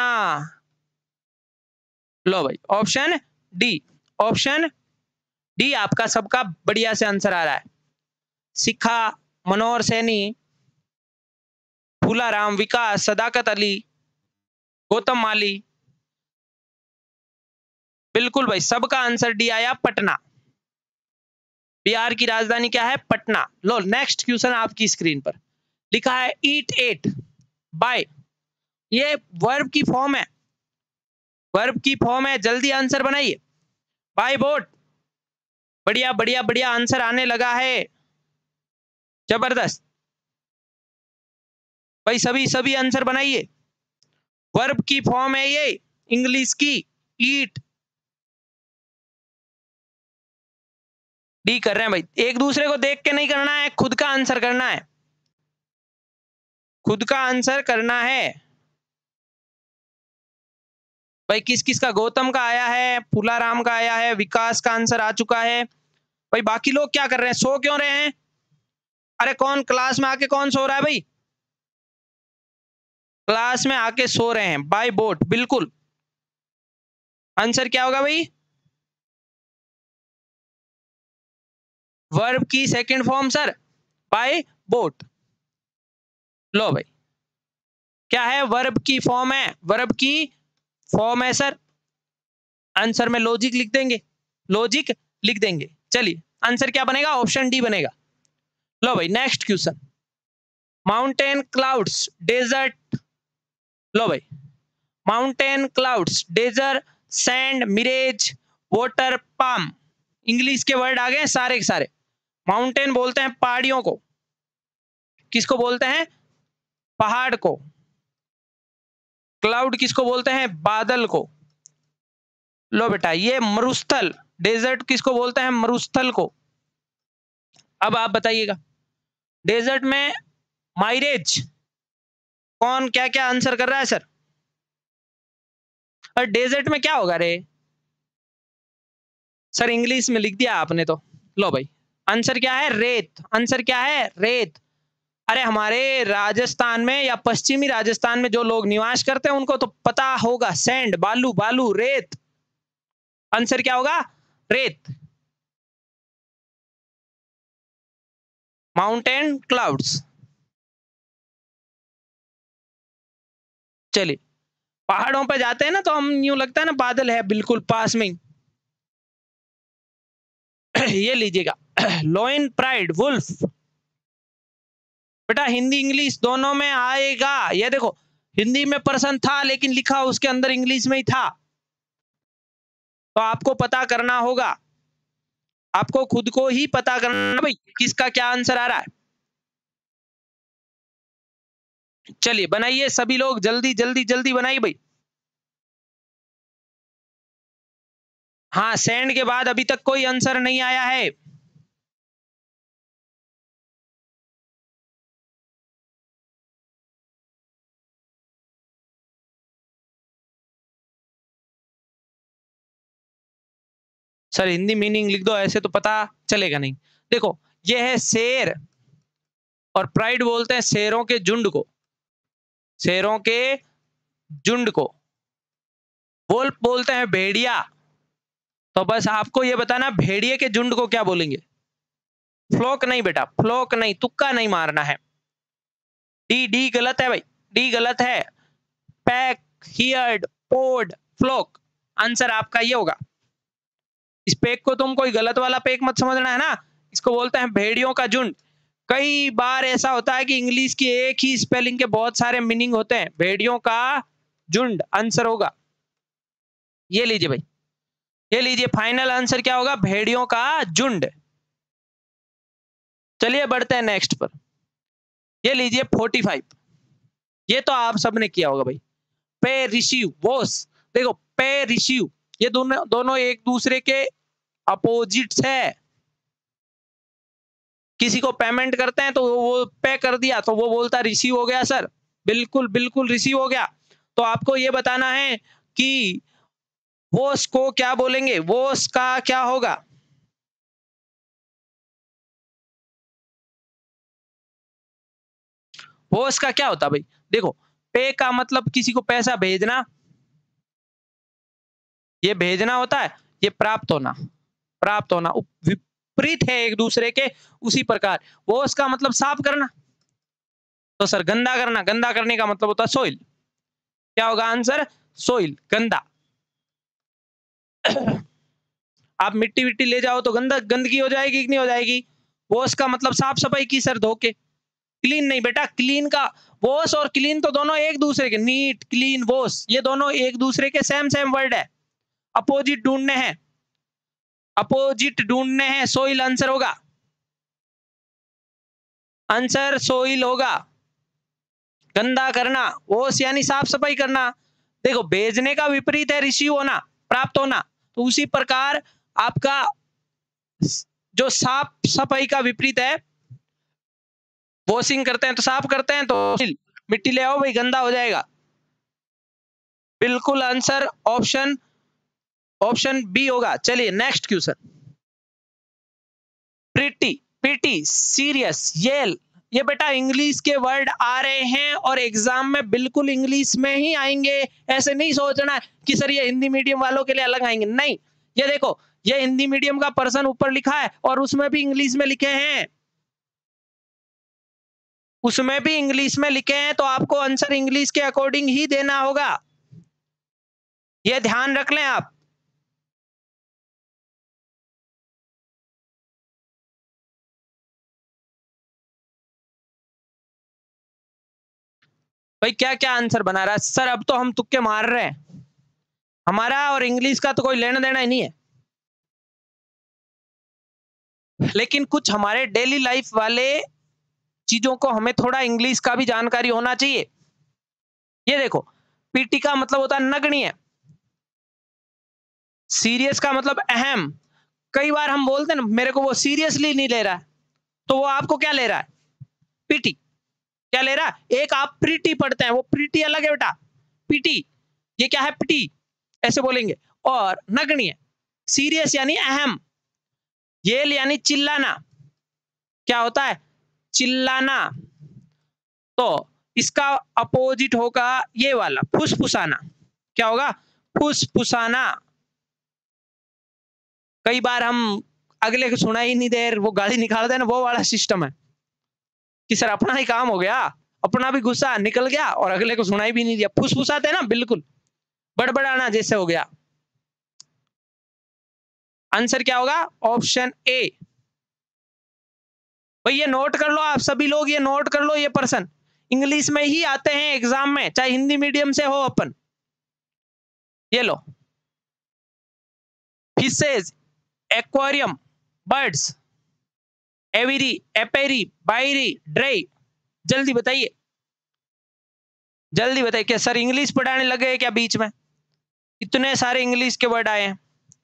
Speaker 1: लो भाई ऑप्शन डी, ऑप्शन डी आपका सबका बढ़िया से आंसर आ रहा है। शिखा, मनोहर सैनी, फूलाराम, विकास, सदाकत अली, गौतम माली। बिल्कुल भाई, सबका आंसर डी आया, पटना। बिहार की राजधानी क्या है? पटना। लो नेक्स्ट क्वेश्चन आपकी स्क्रीन पर लिखा है ईट एट बाय, ये वर्ब की फॉर्म है। वर्ब की फॉर्म है, जल्दी आंसर बनाइए बाय बोट। बढ़िया बढ़िया बढ़िया, आंसर आने लगा है, जबरदस्त भाई, सभी सभी आंसर बनाइए। वर्ब की फॉर्म है ये इंग्लिश की, ईट। डी कर रहे हैं भाई, एक दूसरे को देख के नहीं करना है, खुद का आंसर करना है, खुद का आंसर करना है भाई। किस किस का, गौतम का आया है, फूलाराम का आया है, विकास का आंसर आ चुका है भाई। बाकी लोग क्या कर रहे हैं, सो क्यों रहे हैं? अरे कौन क्लास में आके कौन सो रहा है भाई? क्लास में आके सो रहे हैं, बाय बोट, बिल्कुल। आंसर क्या होगा भाई? वर्ब की second form sir, buy bought. लो भाई, क्या है? वर्ब की फॉर्म है, वर्ब की फॉर्म है सर। आंसर में लॉजिक लिख देंगे, लॉजिक लिख देंगे। चलिए आंसर क्या बनेगा? ऑप्शन डी बनेगा। लो भाई next question, mountain, clouds, desert. लो भाई, mountain, clouds, desert, sand, mirage, water, palm. English के वर्ड आ गए सारे के सारे। माउंटेन बोलते हैं पहाड़ियों को, किसको बोलते हैं? पहाड़ को। क्लाउड किसको बोलते हैं? बादल को। लो बेटा, ये मरुस्थल, डेजर्ट किसको बोलते हैं? मरुस्थल को। अब आप बताइएगा, डेजर्ट में माइरेज, कौन क्या क्या आंसर कर रहा है सर? और डेजर्ट में क्या होगा रे सर? इंग्लिश में लिख दिया आपने तो। लो भाई, आंसर क्या है? रेत। आंसर क्या है? रेत। अरे हमारे राजस्थान में या पश्चिमी राजस्थान में जो लोग निवास करते हैं उनको तो पता होगा, सैंड, बालू, बालू, रेत। आंसर क्या होगा? रेत। Mountain, clouds. चलिए, पहाड़ों पे जाते हैं ना तो हम यूं लगता है ना बादल है बिल्कुल पास में ही। ये लीजिएगा, लोइन, प्राइड, वुल्फ। बेटा हिंदी इंग्लिश दोनों में आएगा। ये देखो, हिंदी में प्रश्न था लेकिन लिखा उसके अंदर इंग्लिश में ही था, तो आपको पता करना होगा, आपको खुद को ही पता करना भाई किसका क्या आंसर आ रहा है। चलिए बनाइए सभी लोग, जल्दी जल्दी जल्दी बनाइए भाई। हाँ, सैंड के बाद अभी तक कोई आंसर नहीं आया है। सर हिंदी मीनिंग लिख दो, ऐसे तो पता चलेगा नहीं। देखो, ये है शेर, और प्राइड बोलते हैं शेरों के झुंड को, शेरों के झुंड को। वोल्फ बोलते हैं भेड़िया। तो बस आपको ये बताना भेड़िए के झुंड को क्या बोलेंगे? फ्लॉक नहीं बेटा, फ्लॉक नहीं, तुक्का नहीं मारना है। डी, डी गलत है भाई, डी गलत है। Pack, herd, pod, flock, answer आपका ये होगा। इस पैक को तुम कोई गलत वाला पैक मत समझना है ना, इसको बोलते हैं भेड़ियों का झुंड। कई बार ऐसा होता है कि इंग्लिश की एक ही स्पेलिंग के बहुत सारे मीनिंग होते हैं। भेड़ियों का झुंड आंसर होगा। ये लीजिए भाई, ये लीजिए, फाइनल आंसर क्या होगा? भेड़ियों का झुंड। चलिए बढ़ते हैं नेक्स्ट पर। ये लीजिए पैंतालीस, ये तो आप सबने किया होगा भाई। पे, रिसीव, वॉस। देखो, पे, रिसीव, ये दोनों दोनों एक दूसरे के अपोजिट्स है। किसी को पेमेंट करते हैं तो वो पे कर दिया तो वो बोलता रिसीव हो गया सर, बिल्कुल बिल्कुल रिसीव हो गया। तो आपको ये बताना है कि वॉस को क्या बोलेंगे, वॉस का क्या होगा? वॉस का क्या होता भाई? देखो, पे का मतलब किसी को पैसा भेजना, ये भेजना होता है, ये प्राप्त होना, प्राप्त होना, विपरीत है एक दूसरे के, उसी प्रकार वॉश का मतलब साफ करना, तो सर गंदा करना, गंदा करने का मतलब होता है सोइल। क्या होगा आंसर? सोइल, गंदा। आप मिट्टी विट्टी ले जाओ तो गंदा गंदगी हो जाएगी कि नहीं हो जाएगी? वॉश का मतलब साफ सफाई की सर, धोके। क्लीन नहीं बेटा, क्लीन का वॉश और क्लीन तो दोनों एक दूसरे के, नीट क्लीन वॉश ये दोनों एक दूसरे के सेम सेम वर्ड है। अपोजिट ढूंढने हैं, अपोजिट ढूंढने हैं। सोइल आंसर होगा, आंसर सोइल होगा। गंदा करना, वॉश यानी साफ सफाई करना। देखो भेजने का विपरीत है रिसीव होना, प्राप्त होना, तो उसी प्रकार आपका जो साफ सफाई का विपरीत है, वॉशिंग करते हैं तो साफ करते हैं, तो मिट्टी ले आओ भाई गंदा हो जाएगा। बिल्कुल आंसर ऑप्शन ऑप्शन बी होगा। चलिए next question. Pretty, petty, serious, yell, ये बेटा इंग्लिश के वर्ड आ रहे हैं और एग्जाम में बिल्कुल इंग्लिश में ही आएंगे। ऐसे नहीं सोचना कि सर ये हिंदी मीडियम वालों के लिए अलग आएंगे, नहीं। ये देखो ये हिंदी मीडियम का पर्सन ऊपर लिखा है और उसमें भी इंग्लिश में लिखे हैं, उसमें भी इंग्लिश में लिखे हैं, तो आपको आंसर इंग्लिश के अकॉर्डिंग ही देना होगा। ये ध्यान रख लें आप। भाई क्या क्या आंसर बना रहा है सर? अब तो हम तुक्के मार रहे हैं, हमारा और इंग्लिश का तो कोई लेना देना ही नहीं है, लेकिन कुछ हमारे डेली लाइफ वाले चीजों को हमें थोड़ा इंग्लिश का भी जानकारी होना चाहिए। ये देखो पीटी का मतलब होता है नगण्य, सीरियस का मतलब अहम। कई बार हम बोलते हैं ना मेरे को वो सीरियसली नहीं ले रहा है, तो वो आपको क्या ले रहा है? पीटी। क्या ले रहा है? एक आप प्रीटी पढ़ते हैं, वो प्रीटी अलग है बेटा, पीटी ये क्या है? पीटी ऐसे बोलेंगे। और नगण्य, सीरियस यानी अहम, येल यानी चिल्लाना, क्या होता है? चिल्लाना। तो इसका अपोजिट होगा ये वाला फुसफुसाना। क्या होगा? फुसफुसाना। कई बार हम अगले को सुना ही नहीं दे, वो गाली निकाल दे ना, वो वाला सिस्टम है कि सर अपना ही काम हो गया, अपना भी गुस्सा निकल गया और अगले को सुनाई भी नहीं दिया। फुसफुसाते ना, बिल्कुल बड़बड़ाना जैसे हो गया। आंसर क्या होगा? Option A. भाई ये नोट कर लो आप सभी लोग, ये नोट कर लो, ये पर्सन इंग्लिश में ही आते हैं एग्जाम में, चाहे हिंदी मीडियम से हो अपन। ये लो, fishes, aquarium, birds, aviary, apiary, byre, dry. जल्दी बताइए, जल्दी बताइए। क्या सर इंग्लिश पढ़ाने लगे क्या बीच में? इतने सारे इंग्लिश के वर्ड आए हैं।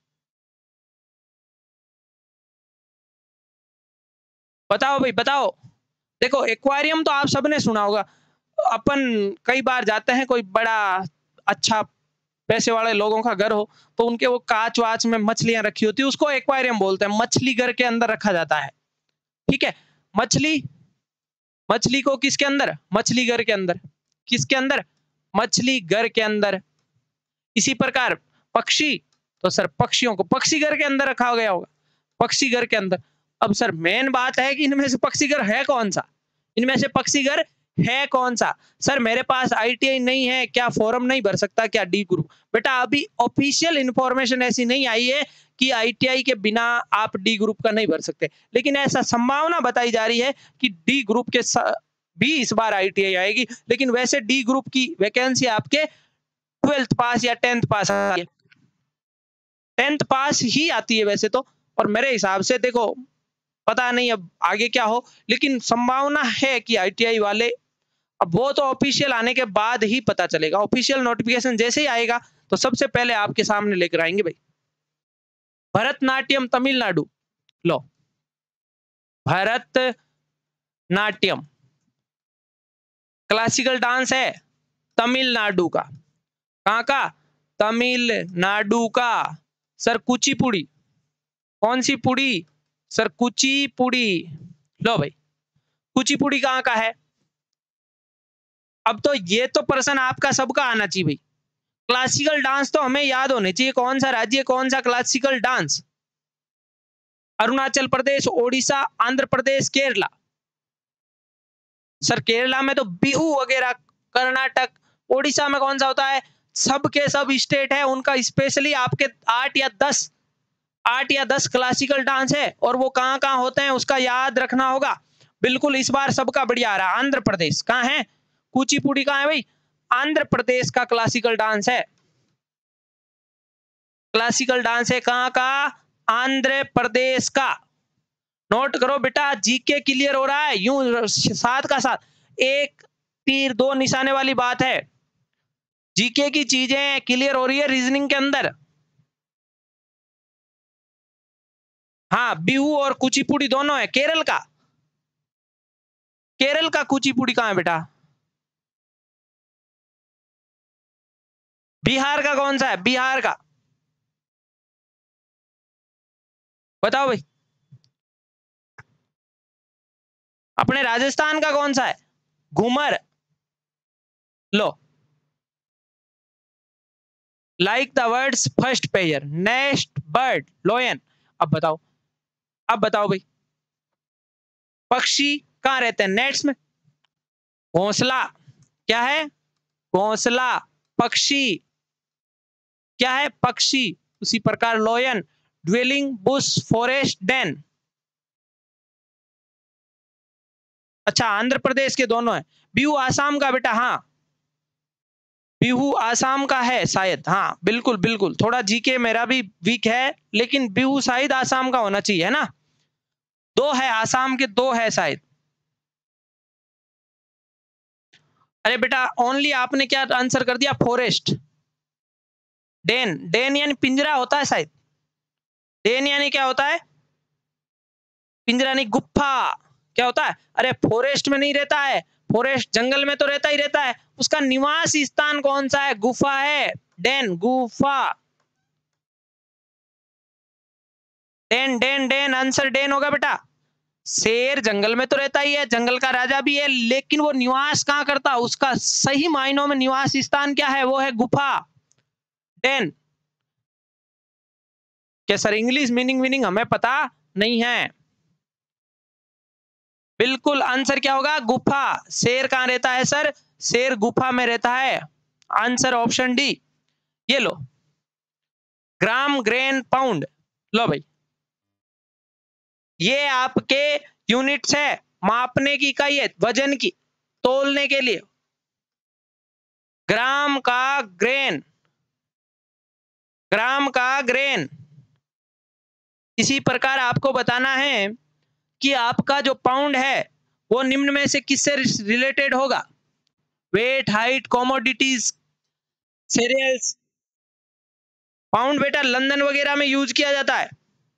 Speaker 1: बताओ भाई बताओ। देखो एक्वेरियम तो आप सबने सुना होगा, अपन कई बार जाते हैं, कोई बड़ा अच्छा पैसे वाले लोगों का घर हो तो उनके वो कांच वाच में मछलियां रखी होती है, उसको एक्वेरियम बोलते हैं। मछली घर के अंदर रखा जाता है, ठीक है। मछली, मछली को किसके अंदर? मछली घर के अंदर। किसके अंदर? मछली घर के अंदर। इसी प्रकार पक्षी, तो सर पक्षियों को पक्षी घर के अंदर रखा गया होगा, पक्षी घर के अंदर। अब सर मेन बात है कि इनमें से पक्षी घर है कौन सा? इनमें से पक्षी घर है कौन सा? सर मेरे पास आईटीआई नहीं है, क्या फॉर्म नहीं भर सकता क्या डी ग्रुप? बेटा अभी ऑफिशियल इंफॉर्मेशन ऐसी नहीं आई है कि आईटीआई के बिना आप डी ग्रुप का नहीं भर सकते, लेकिन ऐसा संभावना बताई जा रही है कि डी ग्रुप के भी इस बार आईटीआई आएगी। लेकिन वैसे डी ग्रुप की वैकेंसी आपके ट्वेल्थ पास या टेंथ पास आती है, टेंथ पास ही आती है वैसे तो। और मेरे हिसाब से देखो पता नहीं अब आगे क्या हो, लेकिन संभावना है कि आईटीआई वाले, अब वो तो ऑफिशियल आने के बाद ही पता चलेगा। ऑफिशियल नोटिफिकेशन जैसे ही आएगा तो सबसे पहले आपके सामने लेकर आएंगे भाई। भरतनाट्यम तमिलनाडु, लो भरतनाट्यम क्लासिकल डांस है तमिलनाडु का। कहां का? तमिलनाडु का। सर कुचिपुड़ी, कौन सी पुड़ी? सर कुचिपुड़ी। लो भाई कुचिपुड़ी कहां का है? अब तो ये तो प्रश्न आपका सबका आना चाहिए भाई। क्लासिकल डांस तो हमें याद होने चाहिए, कौन सा राज्य, कौन सा classical dance? Arunachal Pradesh, Odisha, Andhra Pradesh, Kerala. Sir Kerala में तो बिहू वगैरह, कर्नाटक, ओडिशा में कौन सा होता है? सब के सब स्टेट है उनका स्पेशली आपके आठ या दस आठ या दस क्लासिकल डांस है, और वो कहां कहां होते हैं उसका याद रखना होगा। बिल्कुल इस बार सबका बढ़िया आ रहा है। आंध्र प्रदेश कहाँ है? कुचिपुड़ी कहाँ है भाई? आंध्र प्रदेश का क्लासिकल डांस है। क्लासिकल डांस है कहाँ का? आंध्र प्रदेश का। नोट करो बेटा, जीके क्लियर हो रहा है यूं साथ का साथ, एक तीर दो निशाने वाली बात है। जीके की चीजें क्लियर हो रही है रीजनिंग के अंदर। हाँ, बिहू और कुचिपुड़ी दोनों है। केरल का, केरल का कुचिपुड़ी कहाँ है बेटा? बिहार का कौन सा है? बिहार का बताओ भाई। अपने राजस्थान का कौन सा है? घूमर। लो, like the words first pair, next bird, lion. अब बताओ, अब बताओ भाई, पक्षी कहाँ रहते हैं? नेट्स में। घोंसला क्या है? घोंसला। पक्षी क्या है? पक्षी। उसी प्रकार lion, dwelling, bush, forest, den. अच्छा, आंध्र प्रदेश के दोनों है। बिहू आसाम का बेटा, हाँ बिहू आसाम का है शायद, हाँ बिल्कुल बिल्कुल। थोड़ा जीके मेरा भी वीक है, लेकिन बिहू शायद आसाम का होना चाहिए, है ना? दो है आसाम के, दो है शायद। अरे बेटा ओनली आपने क्या आंसर कर दिया? फॉरेस्ट। डेन, डेन यानी पिंजरा होता है शायद। डेन यानी क्या होता है? पिंजरा नहीं, गुफा। क्या होता है? अरे फॉरेस्ट में नहीं रहता है, फॉरेस्ट जंगल में तो रहता ही रहता है। उसका निवास स्थान कौन सा है? गुफा है। डेन, गुफा। Den den den, answer den होगा बेटा। शेर जंगल में तो रहता ही है, जंगल का राजा भी है, लेकिन वो निवास कहाँ करता है? उसका सही मायनों में निवास स्थान क्या है? वो है गुफा। डेन। क्या सर इंग्लिश मीनिंग मीनिंग हमें पता नहीं है? बिल्कुल आंसर क्या होगा? गुफा। शेर कहां रहता है सर? शेर गुफा में रहता है। Answer option D. ये लो, ग्राम, ग्रेन, पाउंड। लो भाई, ये आपके यूनिट्स है, मापने की इकाई है, वजन की, तोलने के लिए। ग्राम का ग्रेन, ग्राम का ग्रेन। इसी प्रकार आपको बताना है कि आपका जो पाउंड है वो निम्न में से किससे रिलेटेड होगा? Weight, height, commodities, cereals. Pound बेटा लंदन वगैरह में यूज किया जाता है।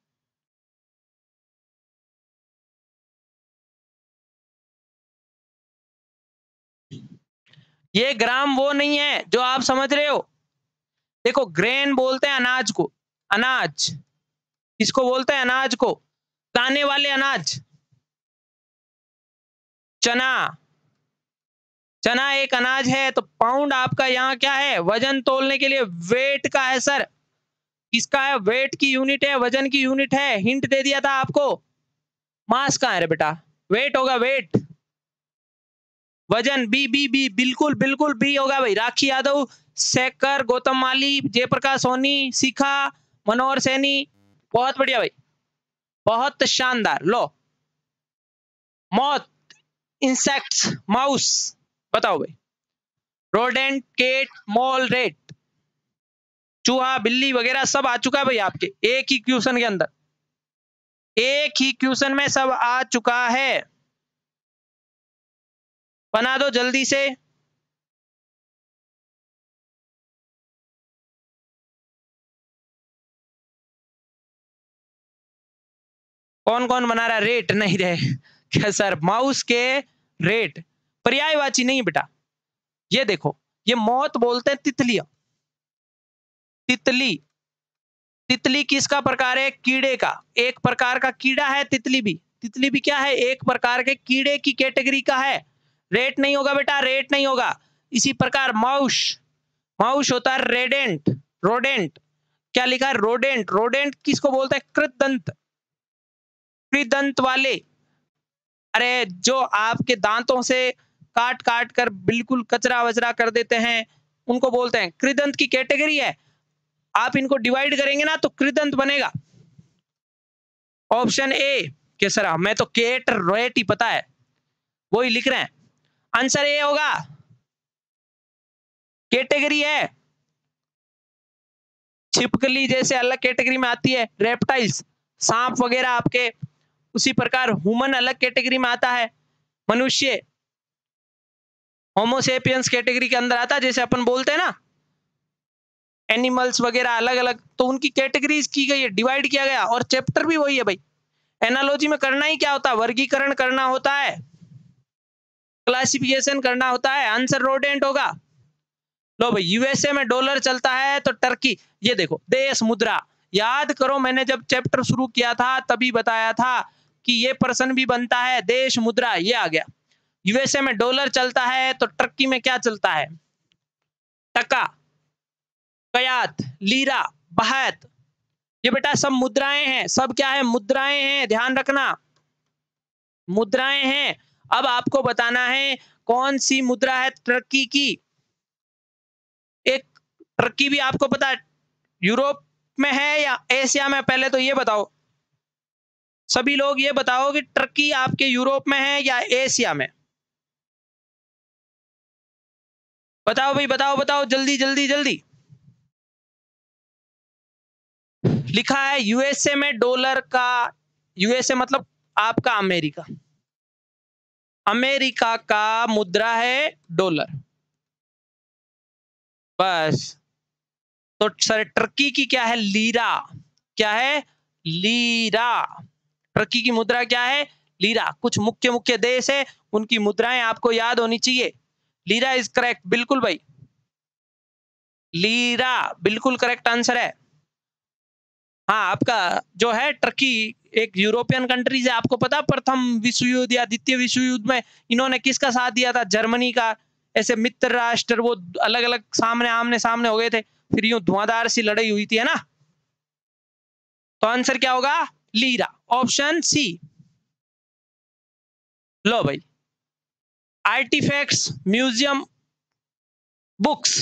Speaker 1: ये ग्राम वो नहीं है जो आप समझ रहे हो। देखो, ग्रेन बोलते हैं अनाज को, अनाज किसको बोलते हैं? अनाज को, दाने वाले अनाज। चना, चना एक अनाज है। तो पाउंड आपका यहाँ क्या है? वजन तोलने के लिए वेट का है सर। किसका है? वेट की यूनिट है, वजन की यूनिट है। हिंट दे दिया था आपको। मास कहाँ है रे बेटा? वेट होगा, वेट। वजन बी बी बी, बिल्कुल बिल्कुल बी होगा भाई। राखी यादव, शेखर, गौतम माली, जयप्रकाश सोनी, शिखा, मनोहर सैनी। बहुत बढ़िया भाई, बहुत शानदार। लो, मौत, इंसेक्ट्स, माउस। बताओ भाई, रोडेंट, केट, मॉल, रेट, चूहा, बिल्ली वगैरह सब आ चुका है भाई आपके एक ही क्वेश्चन के अंदर। एक ही क्वेश्चन में सब आ चुका है। बना दो जल्दी से। कौन कौन बना रहा है? रेट नहीं रहे क्या सर? माउस के रेट पर्यायवाची नहीं बेटा। ये देखो, ये मौत बोलते हैं तितलियां। तितली, तितली किसका प्रकार है? कीड़े का। एक प्रकार का कीड़ा है तितली भी। तितली भी क्या है? एक प्रकार के कीड़े की कैटेगरी का है। रेट नहीं होगा बेटा, रेट नहीं होगा। इसी प्रकार माउस, माउस होता है रेडेंट, रोडेंट। क्या लिखा है? रोडेंट। रोडेंट किसको बोलते हैं? कृतदंत, कृतदंत वाले। अरे जो आपके दांतों से काट काट कर बिल्कुल कचरा वचरा कर देते हैं, उनको बोलते हैं कृदंत की कैटेगरी है। आप इनको डिवाइड करेंगे ना तो कृदंत बनेगा। ऑप्शन ए के सर हमें तो केट रेट ही पता है। वही लिख रहे हैं। आंसर ए होगा। कैटेगरी है, छिपकली जैसे अलग कैटेगरी में आती है, रेप्टाइल्स सांप वगैरह आपके, उसी प्रकार ह्यूमन अलग कैटेगरी में आता है, मनुष्य होमोसेपियंस कैटेगरी के अंदर आता है, जैसे अपन बोलते हैं ना एनिमल्स वगैरह अलग अलग, तो उनकी कैटेगरीज की गई है, डिवाइड किया गया। और चैप्टर भी वही है भाई। एनालॉजी में करना ही क्या होता है, वर्गीकरण करना होता है, क्लासिफिकेशन करना होता है। आंसर रोडेंट होगा। लो भाई, यूएसए में डॉलर चलता है तो टर्की, ये देखो देश मुद्रा, याद करो मैंने जब चैप्टर शुरू किया था तभी बताया था कि ये प्रश्न भी बनता है, देश मुद्रा, ये आ गया। यूएसए में डॉलर चलता है तो टर्की में क्या चलता है, टका, कयात, लीरा, बहत, ये बेटा सब मुद्राएं हैं, सब क्या है, मुद्राएं हैं, ध्यान रखना मुद्राएं हैं। अब आपको बताना है कौन सी मुद्रा है टर्की की। एक टर्की भी आपको पता है यूरोप में है या एशिया में, पहले तो ये बताओ सभी लोग, ये बताओ कि टर्की आपके यूरोप में है या एशिया में, बताओ भाई, बताओ बताओ जल्दी जल्दी जल्दी। लिखा है यूएसए में डॉलर का, यूएसए मतलब आपका अमेरिका, अमेरिका का मुद्रा है डॉलर, बस। तो सर टर्की की क्या है, लीरा, क्या है, लीरा। टर्की की मुद्रा क्या है, लीरा। कुछ मुख्य मुख्य देश है उनकी मुद्राएं आपको याद होनी चाहिए। लीरा इज करेक्ट, बिल्कुल भाई, लीरा बिल्कुल करेक्ट आंसर है। हाँ, आपका जो है टर्की एक यूरोपियन कंट्रीज है, आपको पता प्रथम विश्व युद्ध या द्वितीय विश्व युद्ध में इन्होंने किसका साथ दिया था, जर्मनी का। ऐसे मित्र राष्ट्र वो अलग अलग सामने आमने सामने हो गए थे, फिर यूं धुआंधार सी लड़ाई हुई थी, है ना। तो आंसर क्या होगा, लीरा, ऑप्शन सी। लो भाई, आर्टिफैक्ट्स, म्यूजियम, बुक्स।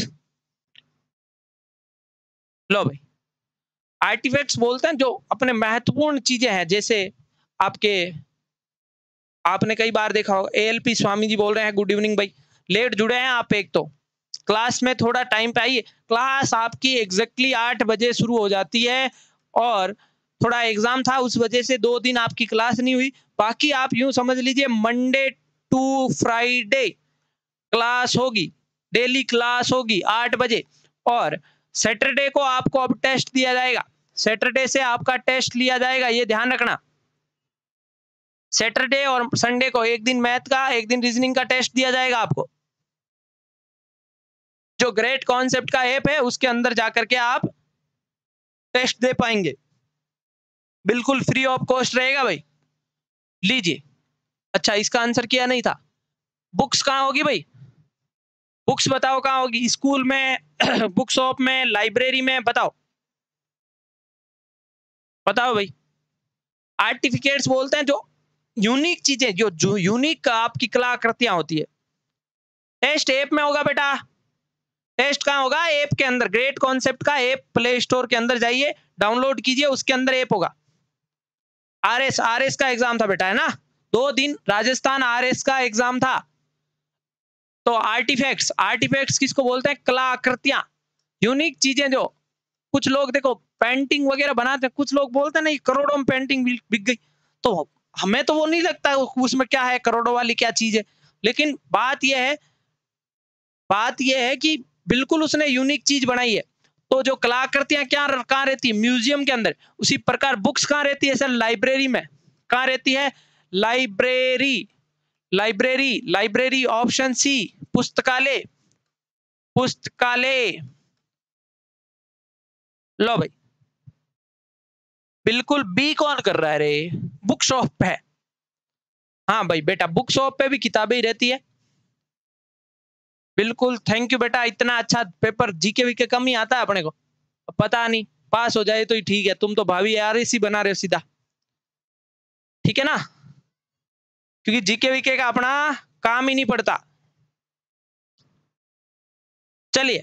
Speaker 1: लो भाई, आर्टिफैक्ट्स बोलते हैं जो अपने महत्वपूर्ण चीजें हैं, जैसे आपके, आपने कई बार देखा होगा एएलपी स्वामी जी बोल रहे हैं, गुड इवनिंग भाई, लेट जुड़े हैं आप। एक तो क्लास में थोड़ा टाइम पे आइए, क्लास आपकी एग्जैक्टली आठ बजे शुरू हो जाती है, और थोड़ा एग्जाम था उस वजह से दो दिन आपकी क्लास नहीं हुई। बाकी आप यूं समझ लीजिए मंडे टू फ्राइडे क्लास होगी, डेली क्लास होगी आठ बजे। और सैटरडे को आपको अब टेस्ट दिया जाएगा, सैटरडे से आपका टेस्ट लिया जाएगा, ये ध्यान रखना। सैटरडे और संडे को एक दिन मैथ का एक दिन रीजनिंग का टेस्ट दिया जाएगा आपको। जो ग्रेट कॉन्सेप्ट का ऐप है उसके अंदर जाकर के आप टेस्ट दे पाएंगे, बिल्कुल फ्री ऑफ कॉस्ट रहेगा भाई, लीजिए। अच्छा, इसका आंसर किया नहीं था। बुक्स कहाँ होगी भाई, बुक्स बताओ कहाँ होगी, स्कूल में, बुक शॉप में, लाइब्रेरी में, बताओ बताओ भाई। आर्टिफिकेट्स बोलते हैं जो यूनिक चीजें, जो जो यूनिक आपकी कलाकृतियां होती है। टेस्ट ऐप में होगा बेटा, टेस्ट कहाँ होगा, ऐप के अंदर, ग्रेट कॉन्सेप्ट का ऐप प्ले स्टोर के अंदर जाइए, डाउनलोड कीजिए, उसके अंदर ऐप होगा। आरएस, आरएस का एग्जाम था बेटा, है ना, दो दिन राजस्थान आरएस का एग्जाम था। तो आर्टिफैक्ट्स, आर्टिफैक्ट्स किसको बोलते हैं, कलाकृतियां, यूनिक चीजें। जो कुछ लोग देखो पेंटिंग वगैरह बनाते हैं, कुछ लोग बोलते हैं नहीं करोड़ों में पेंटिंग बिक गई, तो हमें तो वो नहीं लगता उसमें क्या है, करोड़ों वाली क्या चीज है। लेकिन बात यह है, बात यह है कि बिल्कुल उसने यूनिक चीज बनाई है। तो जो कलाकृतियां क्या कहाँ रहती है, म्यूजियम के अंदर। उसी प्रकार बुक्स कहाँ रहती है, सर लाइब्रेरी में। कहाँ रहती है, library, library, library, option C, पुस्तकालय, पुस्तकालय। लो भाई, बिल्कुल बी कौन कर रहा है रे, बुक शॉप पे है। हाँ भाई बेटा, बुक शॉप पे भी किताबें ही रहती है, बिल्कुल। थैंक यू बेटा, इतना अच्छा पेपर, जीके वीके कम ही आता है अपने को, पता नहीं, पास हो जाए तो ही ठीक है। तुम तो भावी यार इसी बना रहे हो सीधा, ठीक है ना, क्योंकि जीके वीके का अपना काम ही नहीं पड़ता। चलिए,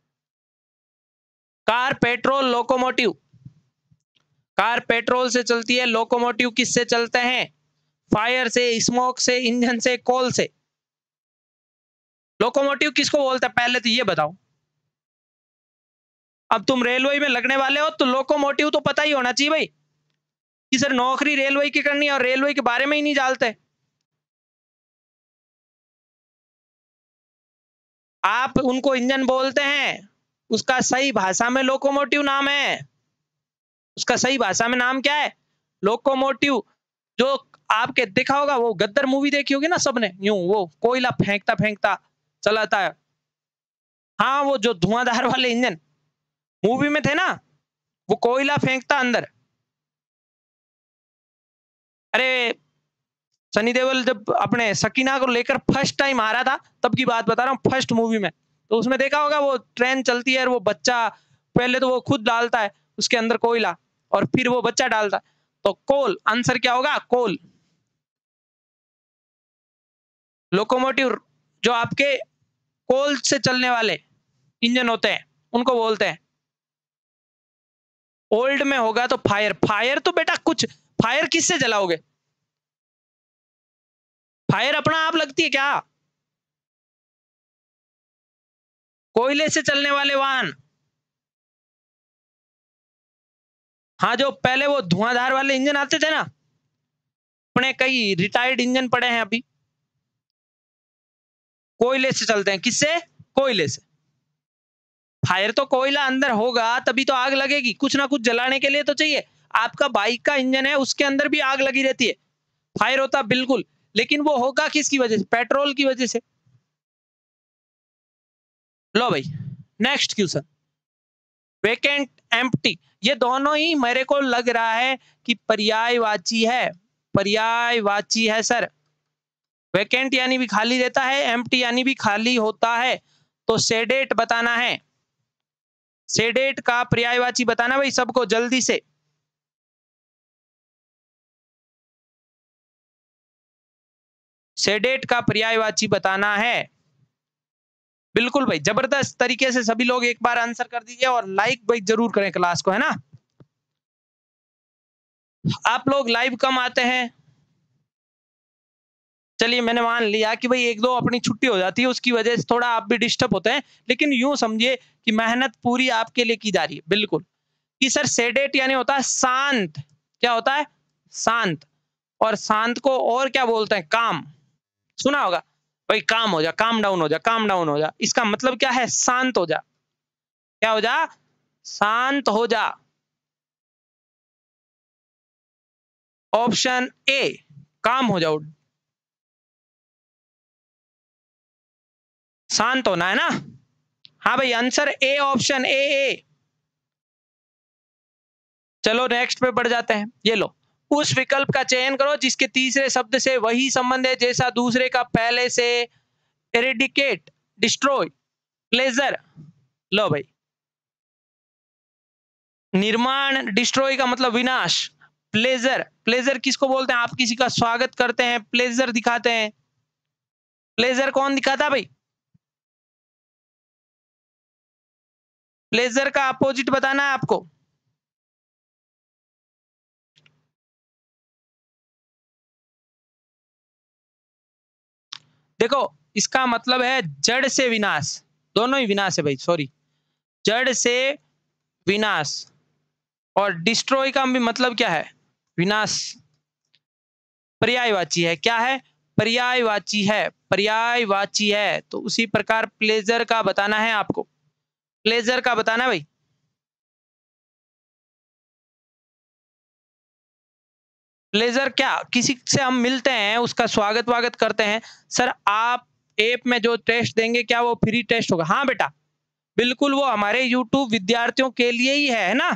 Speaker 1: car, petrol, locomotive. Car petrol से चलती है, लोकोमोटिव किससे चलते हैं, फायर से, स्मोक से, इंजन से, कोल से। लोकोमोटिव किसको बोलते हैं पहले तो ये बताओ। अब तुम रेलवे में लगने वाले हो तो लोकोमोटिव तो पता ही होना चाहिए भाई कि सर नौकरी रेलवे की करनी है और रेलवे के बारे में ही नहीं जानते। आप उनको इंजन बोलते हैं, उसका सही भाषा में लोकोमोटिव नाम है। उसका सही भाषा में नाम क्या है? लोकोमोटिव। जो आपके देखा होगा, वो गद्दर मूवी देखी होगी ना सबने, यूं वो कोयला फेंकता फेंकता चलाता है। हाँ, वो जो धुआंधार वाले इंजन मूवी में थे ना, वो कोयला फेंकता अंदर। अरे सनी देओल जब अपने सकीना को लेकर फर्स्ट टाइम आ रहा था तब की बात बता रहा हूँ, फर्स्ट मूवी में। तो उसमें देखा होगा वो ट्रेन चलती है और वो बच्चा पहले तो वो खुद डालता है उसके अंदर कोयला और फिर वो बच्चा डालता है। तो कोल, आंसर क्या होगा? कोल। लोकोमोटिव जो आपके कोल से चलने वाले इंजन होते हैं उनको बोलते हैं। ओल्ड में होगा तो फायर। फायर तो बेटा कुछ, फायर किससे जलाओगे? फायर अपना आप लगती है क्या? कोयले से चलने वाले वाहन। हाँ, जो पहले वो धुआंधार वाले इंजन आते थे ना, अपने कई रिटायर्ड इंजन पड़े हैं अभी, कोयले से चलते हैं। किससे? कोयले से। फायर तो कोयला अंदर होगा तभी तो आग लगेगी, कुछ ना कुछ जलाने के लिए तो चाहिए। आपका बाइक का इंजन है, उसके अंदर भी आग लगी रहती है, फायर होता बिल्कुल, लेकिन वो होगा किसकी वजह से? पेट्रोल की वजह से। लो भाई, नेक्स्ट क्वेश्चन। वेकेंट, एम्प्टी, ये दोनों ही मेरे को लग रहा है कि पर्यायवाची है। पर्यायवाची है सर। वेकेंट यानी भी खाली रहता है, एम्प्टी यानी भी खाली होता है। तो सेडेट बताना है। सेडेट का पर्यायवाची बताना भाई सबको जल्दी से। सेडेट का पर्यायवाची बताना है। बिल्कुल भाई, जबरदस्त तरीके से सभी लोग एक बार आंसर कर दीजिए और लाइक भाई जरूर करें क्लास को, है ना। आप लोग लाइव कम आते हैं, चलिए मैंने मान लिया कि भाई एक दो अपनी छुट्टी हो जाती है उसकी वजह से थोड़ा आप भी डिस्टर्ब होते हैं, लेकिन यूं समझिए कि मेहनत पूरी आपके लिए की जा रही है। बिल्कुल कि सर सेडेट यानी होता है शांत। क्या होता है? शांत। और शांत को और क्या बोलते हैं? काम। सुना होगा भाई, काम हो जा, काम डाउन हो जा, काम डाउन हो जा, इसका मतलब क्या है? शांत हो जा। क्या हो जा? शांत हो जा। ऑप्शन ए, काम हो जाओ। शांत होना है ना। हाँ भाई, आंसर ए, ऑप्शन ए ए। चलो नेक्स्ट पे बढ़ जाते हैं। ये लो, उस विकल्प का चयन करो जिसके तीसरे शब्द से वही संबंध है जैसा दूसरे का पहले से। Eradicate, destroy, pleasure. लो भाई, निर्माण, डिस्ट्रॉय का मतलब विनाश। प्लेजर, प्लेजर किसको बोलते हैं? आप किसी का स्वागत करते हैं, प्लेजर दिखाते हैं। प्लेजर कौन दिखाता भाई? प्लेजर का अपोजिट बताना है आपको। देखो, इसका मतलब है जड़ से विनाश। दोनों ही विनाश है भाई, सॉरी, जड़ से विनाश। और डिस्ट्रॉय का भी मतलब क्या है? विनाश। पर्यायवाची है। क्या है? पर्यायवाची है। पर्यायवाची है। तो उसी प्रकार प्लेजर का बताना है आपको। प्लेजर का बताना है भाई। प्लेजर क्या? किसी से हम मिलते हैं, उसका स्वागत वागत करते हैं। सर आप ऐप में जो टेस्ट देंगे क्या वो फ्री टेस्ट होगा? हाँ बेटा, बिल्कुल, वो हमारे यूट्यूब विद्यार्थियों के लिए ही है, है ना।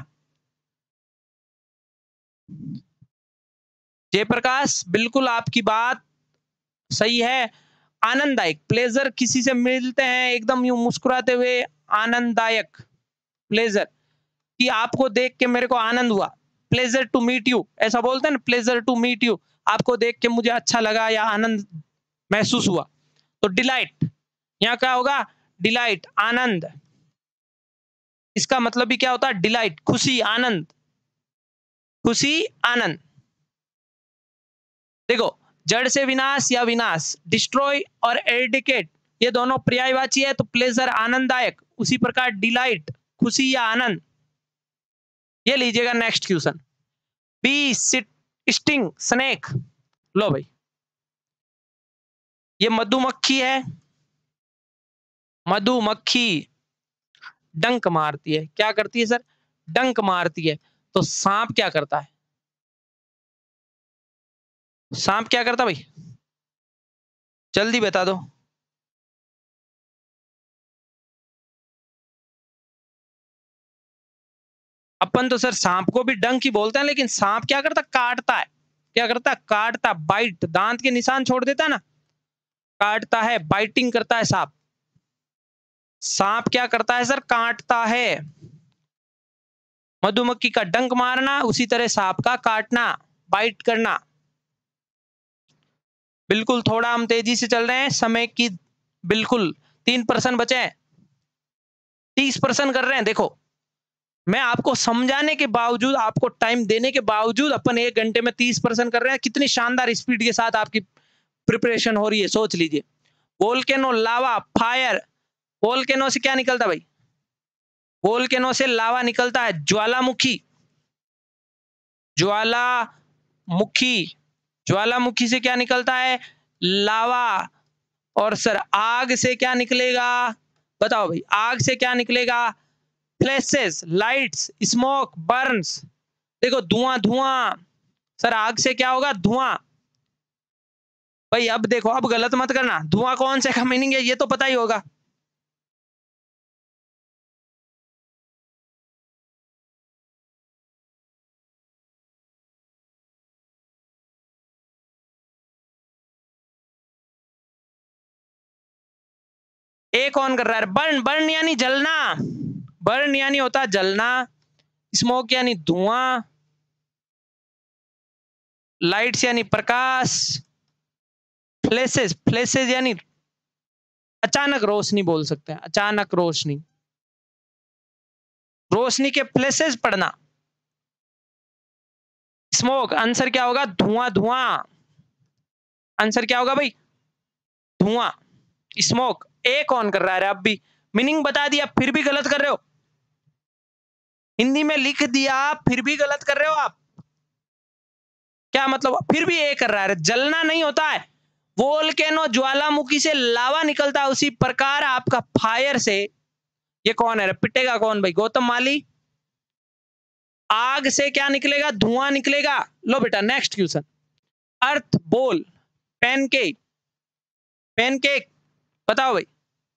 Speaker 1: जयप्रकाश, बिल्कुल आपकी बात सही है। आनंददायक, प्लेजर किसी से मिलते हैं एकदम यूं मुस्कुराते हुए, आनंददायक प्लेजर, कि आपको देख के मेरे को आनंद हुआ। प्लेजर टू मीट यू, ऐसा बोलते हैं ना, प्लेजर टू मीट यू, आपको देख के मुझे अच्छा लगा या आनंद महसूस हुआ। तो डिलाइट, यहाँ क्या होगा? डिलाइट, आनंद। इसका मतलब भी क्या होता है? डिलाइट, खुशी, आनंद। खुशी, आनंद। देखो, जड़ से विनाश या विनाश, डिस्ट्रॉय और एडिकेट ये दोनों पर्यायवाची है, तो प्लेजर आनंददायक, उसी प्रकार डिलाइट खुशी या आनंद। ये लीजिएगा next question, bee sit sting snake. लो भाई, ये मधुमक्खी है, मधुमक्खी डंक मारती है। क्या करती है सर? डंक मारती है। तो सांप क्या करता है? सांप क्या करता भाई? जल्दी बता दो। अपन तो सर सांप को भी डंक ही बोलते हैं, लेकिन सांप क्या करता? काटता है। क्या करता? काटता, बाइट, दांत के निशान छोड़ देता है ना, काटता है, बाइटिंग करता है सांप। सांप क्या करता है सर? काटता है। मधुमक्खी का डंक मारना, उसी तरह सांप का काटना, बाइट करना। बिल्कुल, थोड़ा हम तेजी से चल रहे हैं, समय की बिल्कुल तीन परसेंट बचे हैं, तीस परसेंट कर रहे हैं। देखो, मैं आपको समझाने के बावजूद, आपको टाइम देने के बावजूद अपन एक घंटे में तीस परसेंट कर रहे हैं। कितनी शानदार स्पीड के साथ आपकी प्रिपरेशन हो रही है, सोच लीजिए। वोल्केनो, लावा, फायर। वोल्केनो से क्या निकलता भाई? वोल्केनो से लावा निकलता है, ज्वालामुखी, ज्वालामुखी। ज्वालामुखी से क्या निकलता है? लावा। और सर आग से क्या निकलेगा? बताओ भाई, आग से क्या निकलेगा? Flashes, lights, smoke, burns. देखो, धुआं, धुआं। सर आग से क्या होगा? धुआं। भाई अब देखो, अब गलत मत करना, धुआं कौन से का मीनिंग है ये तो पता ही होगा। ए कौन कर रहा है? बर्न, बर्न यानी जलना, बर्न यानी होता जलना, स्मोक यानी धुआं, लाइट्स यानी प्रकाश, फ्लैशेस, फ्लैशेस यानी अचानक रोशनी बोल सकते हैं, अचानक रोशनी, रोशनी के फ्लैशेस पड़ना। स्मोक, आंसर क्या होगा? धुआं, धुआं। आंसर क्या होगा भाई? धुआं, स्मोक। ए कौन कर रहा है? अब भी मीनिंग बता दिया, फिर भी गलत कर रहे हो। हिंदी में लिख दिया, फिर भी गलत कर रहे हो आप। क्या मतलब? फिर भी ए कर रहा है, जलना नहीं होता है। वोल्केनो, ज्वालामुखी से लावा निकलता है, उसी प्रकार आपका फायर से, ये कौन है? पिटेगा कौन भाई? गौतम माली। आग से क्या निकलेगा? धुआं निकलेगा। लो बेटा, नेक्स्ट क्वेश्चन, अर्थ बोल, पैनकेक, पैनकेक बताओ भाई।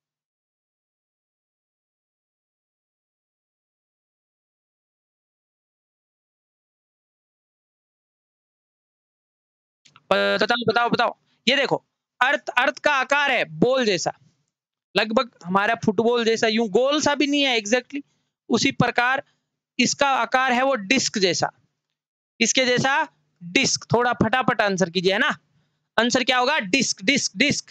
Speaker 1: बताओ बताओ बताओ। ये देखो, अर्थ, अर्थ का आकार है बोल जैसा, लगभग हमारा फुटबॉल जैसा, यूं गोल सा भी नहीं है एग्जैक्टली, उसी प्रकार इसका आकार है वो डिस्क जैसा। इसके जैसा डिस्क। थोड़ा फटाफट आंसर कीजिए, है ना। आंसर क्या होगा? Disc, disc, disc.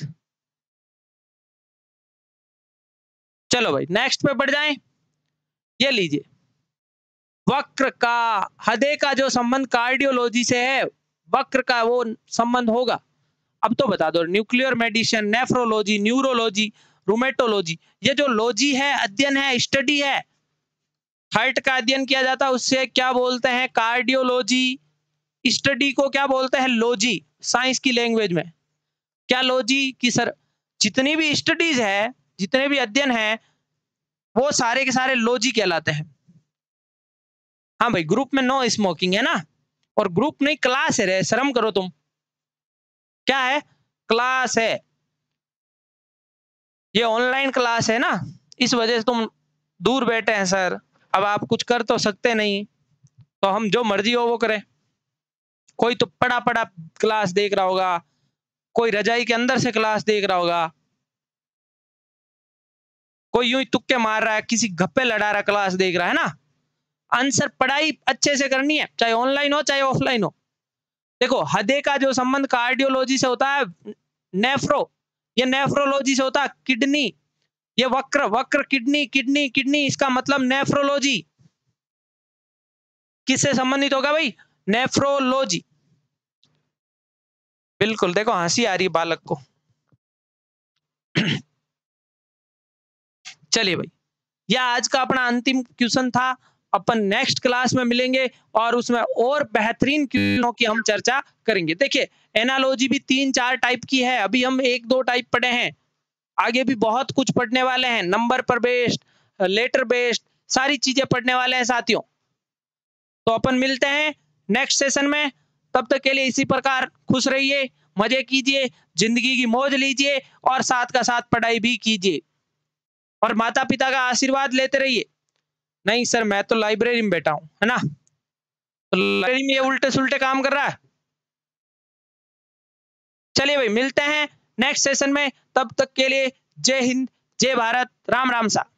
Speaker 1: चलो भाई, नेक्स्ट पे बढ़ जाएं। ये लीजिए, वक्र का, हृदय का जो संबंध कार्डियोलॉजी से है, वक्र का वो संबंध होगा। अब तो बता दो, nuclear medicine, nephrology, neurology, rheumatology. ये जो लॉजी है, अध्ययन है, स्टडी है, हार्ट का अध्ययन किया जाता है, उससे क्या बोलते हैं? कार्डियोलॉजी। स्टडी को क्या बोलते हैं? लॉजी, साइंस की लैंग्वेज में। क्या लॉजी की सर? जितनी भी स्टडीज है, जितने भी अध्ययन है, वो सारे के सारे लॉजी कहलाते हैं। हाँ भाई, ग्रुप में नो स्मोकिंग है ना, और ग्रुप नहीं, क्लास है रे, शर्म करो तुम। क्या है? क्लास है। ये ऑनलाइन क्लास है ना, इस वजह से तुम दूर बैठे हैं सर। अब आप कुछ कर तो सकते नहीं, तो हम जो मर्जी हो वो करें। कोई तो पड़ा पड़ा क्लास देख रहा होगा, कोई रजाई के अंदर से क्लास देख रहा होगा, कोई यूं ही तुक्के मार रहा है, किसी गप्पे लड़ा रहा, क्लास देख रहा है ना। आंसर पढ़ाई अच्छे से करनी है, चाहे ऑनलाइन हो चाहे ऑफलाइन हो। देखो, हृदय का जो संबंध कार्डियोलॉजी से होता है, नेफ्रो, ये नेफ्रोलॉजी से होता है, किडनी, ये वक्र, वक्र, किडनी, किडनी, किडनी, इसका मतलब नेफ्रोलॉजी। किससे संबंधित होगा भाई? नेफ्रोलॉजी। बिल्कुल, देखो हंसी आ रही है बालक को। चलिए भाई, यह आज का अपना अंतिम क्वेश्चन था। अपन नेक्स्ट क्लास में मिलेंगे और उसमें और बेहतरीन क्वेश्चनों की हम चर्चा करेंगे। देखिए एनालॉजी भी तीन चार टाइप की है, अभी हम एक दो टाइप पढ़े हैं, आगे भी बहुत कुछ पढ़ने वाले हैं, नंबर पर बेस्ड, लेटर बेस्ड, सारी चीजें पढ़ने वाले हैं साथियों। तो अपन मिलते हैं नेक्स्ट सेशन में, तब तक के लिए इसी प्रकार खुश रहिए, मजे कीजिए, जिंदगी की मौज लीजिए और साथ का साथ पढ़ाई भी कीजिए और माता पिता का आशीर्वाद लेते रहिए। नहीं सर मैं तो लाइब्रेरी में बैठा हूं, है ना, तो लाइब्रेरी में ये उल्टे सुल्टे काम कर रहा है। चलिए भाई मिलते हैं नेक्स्ट सेशन में, तब तक के लिए जय हिंद, जय भारत, राम राम सा।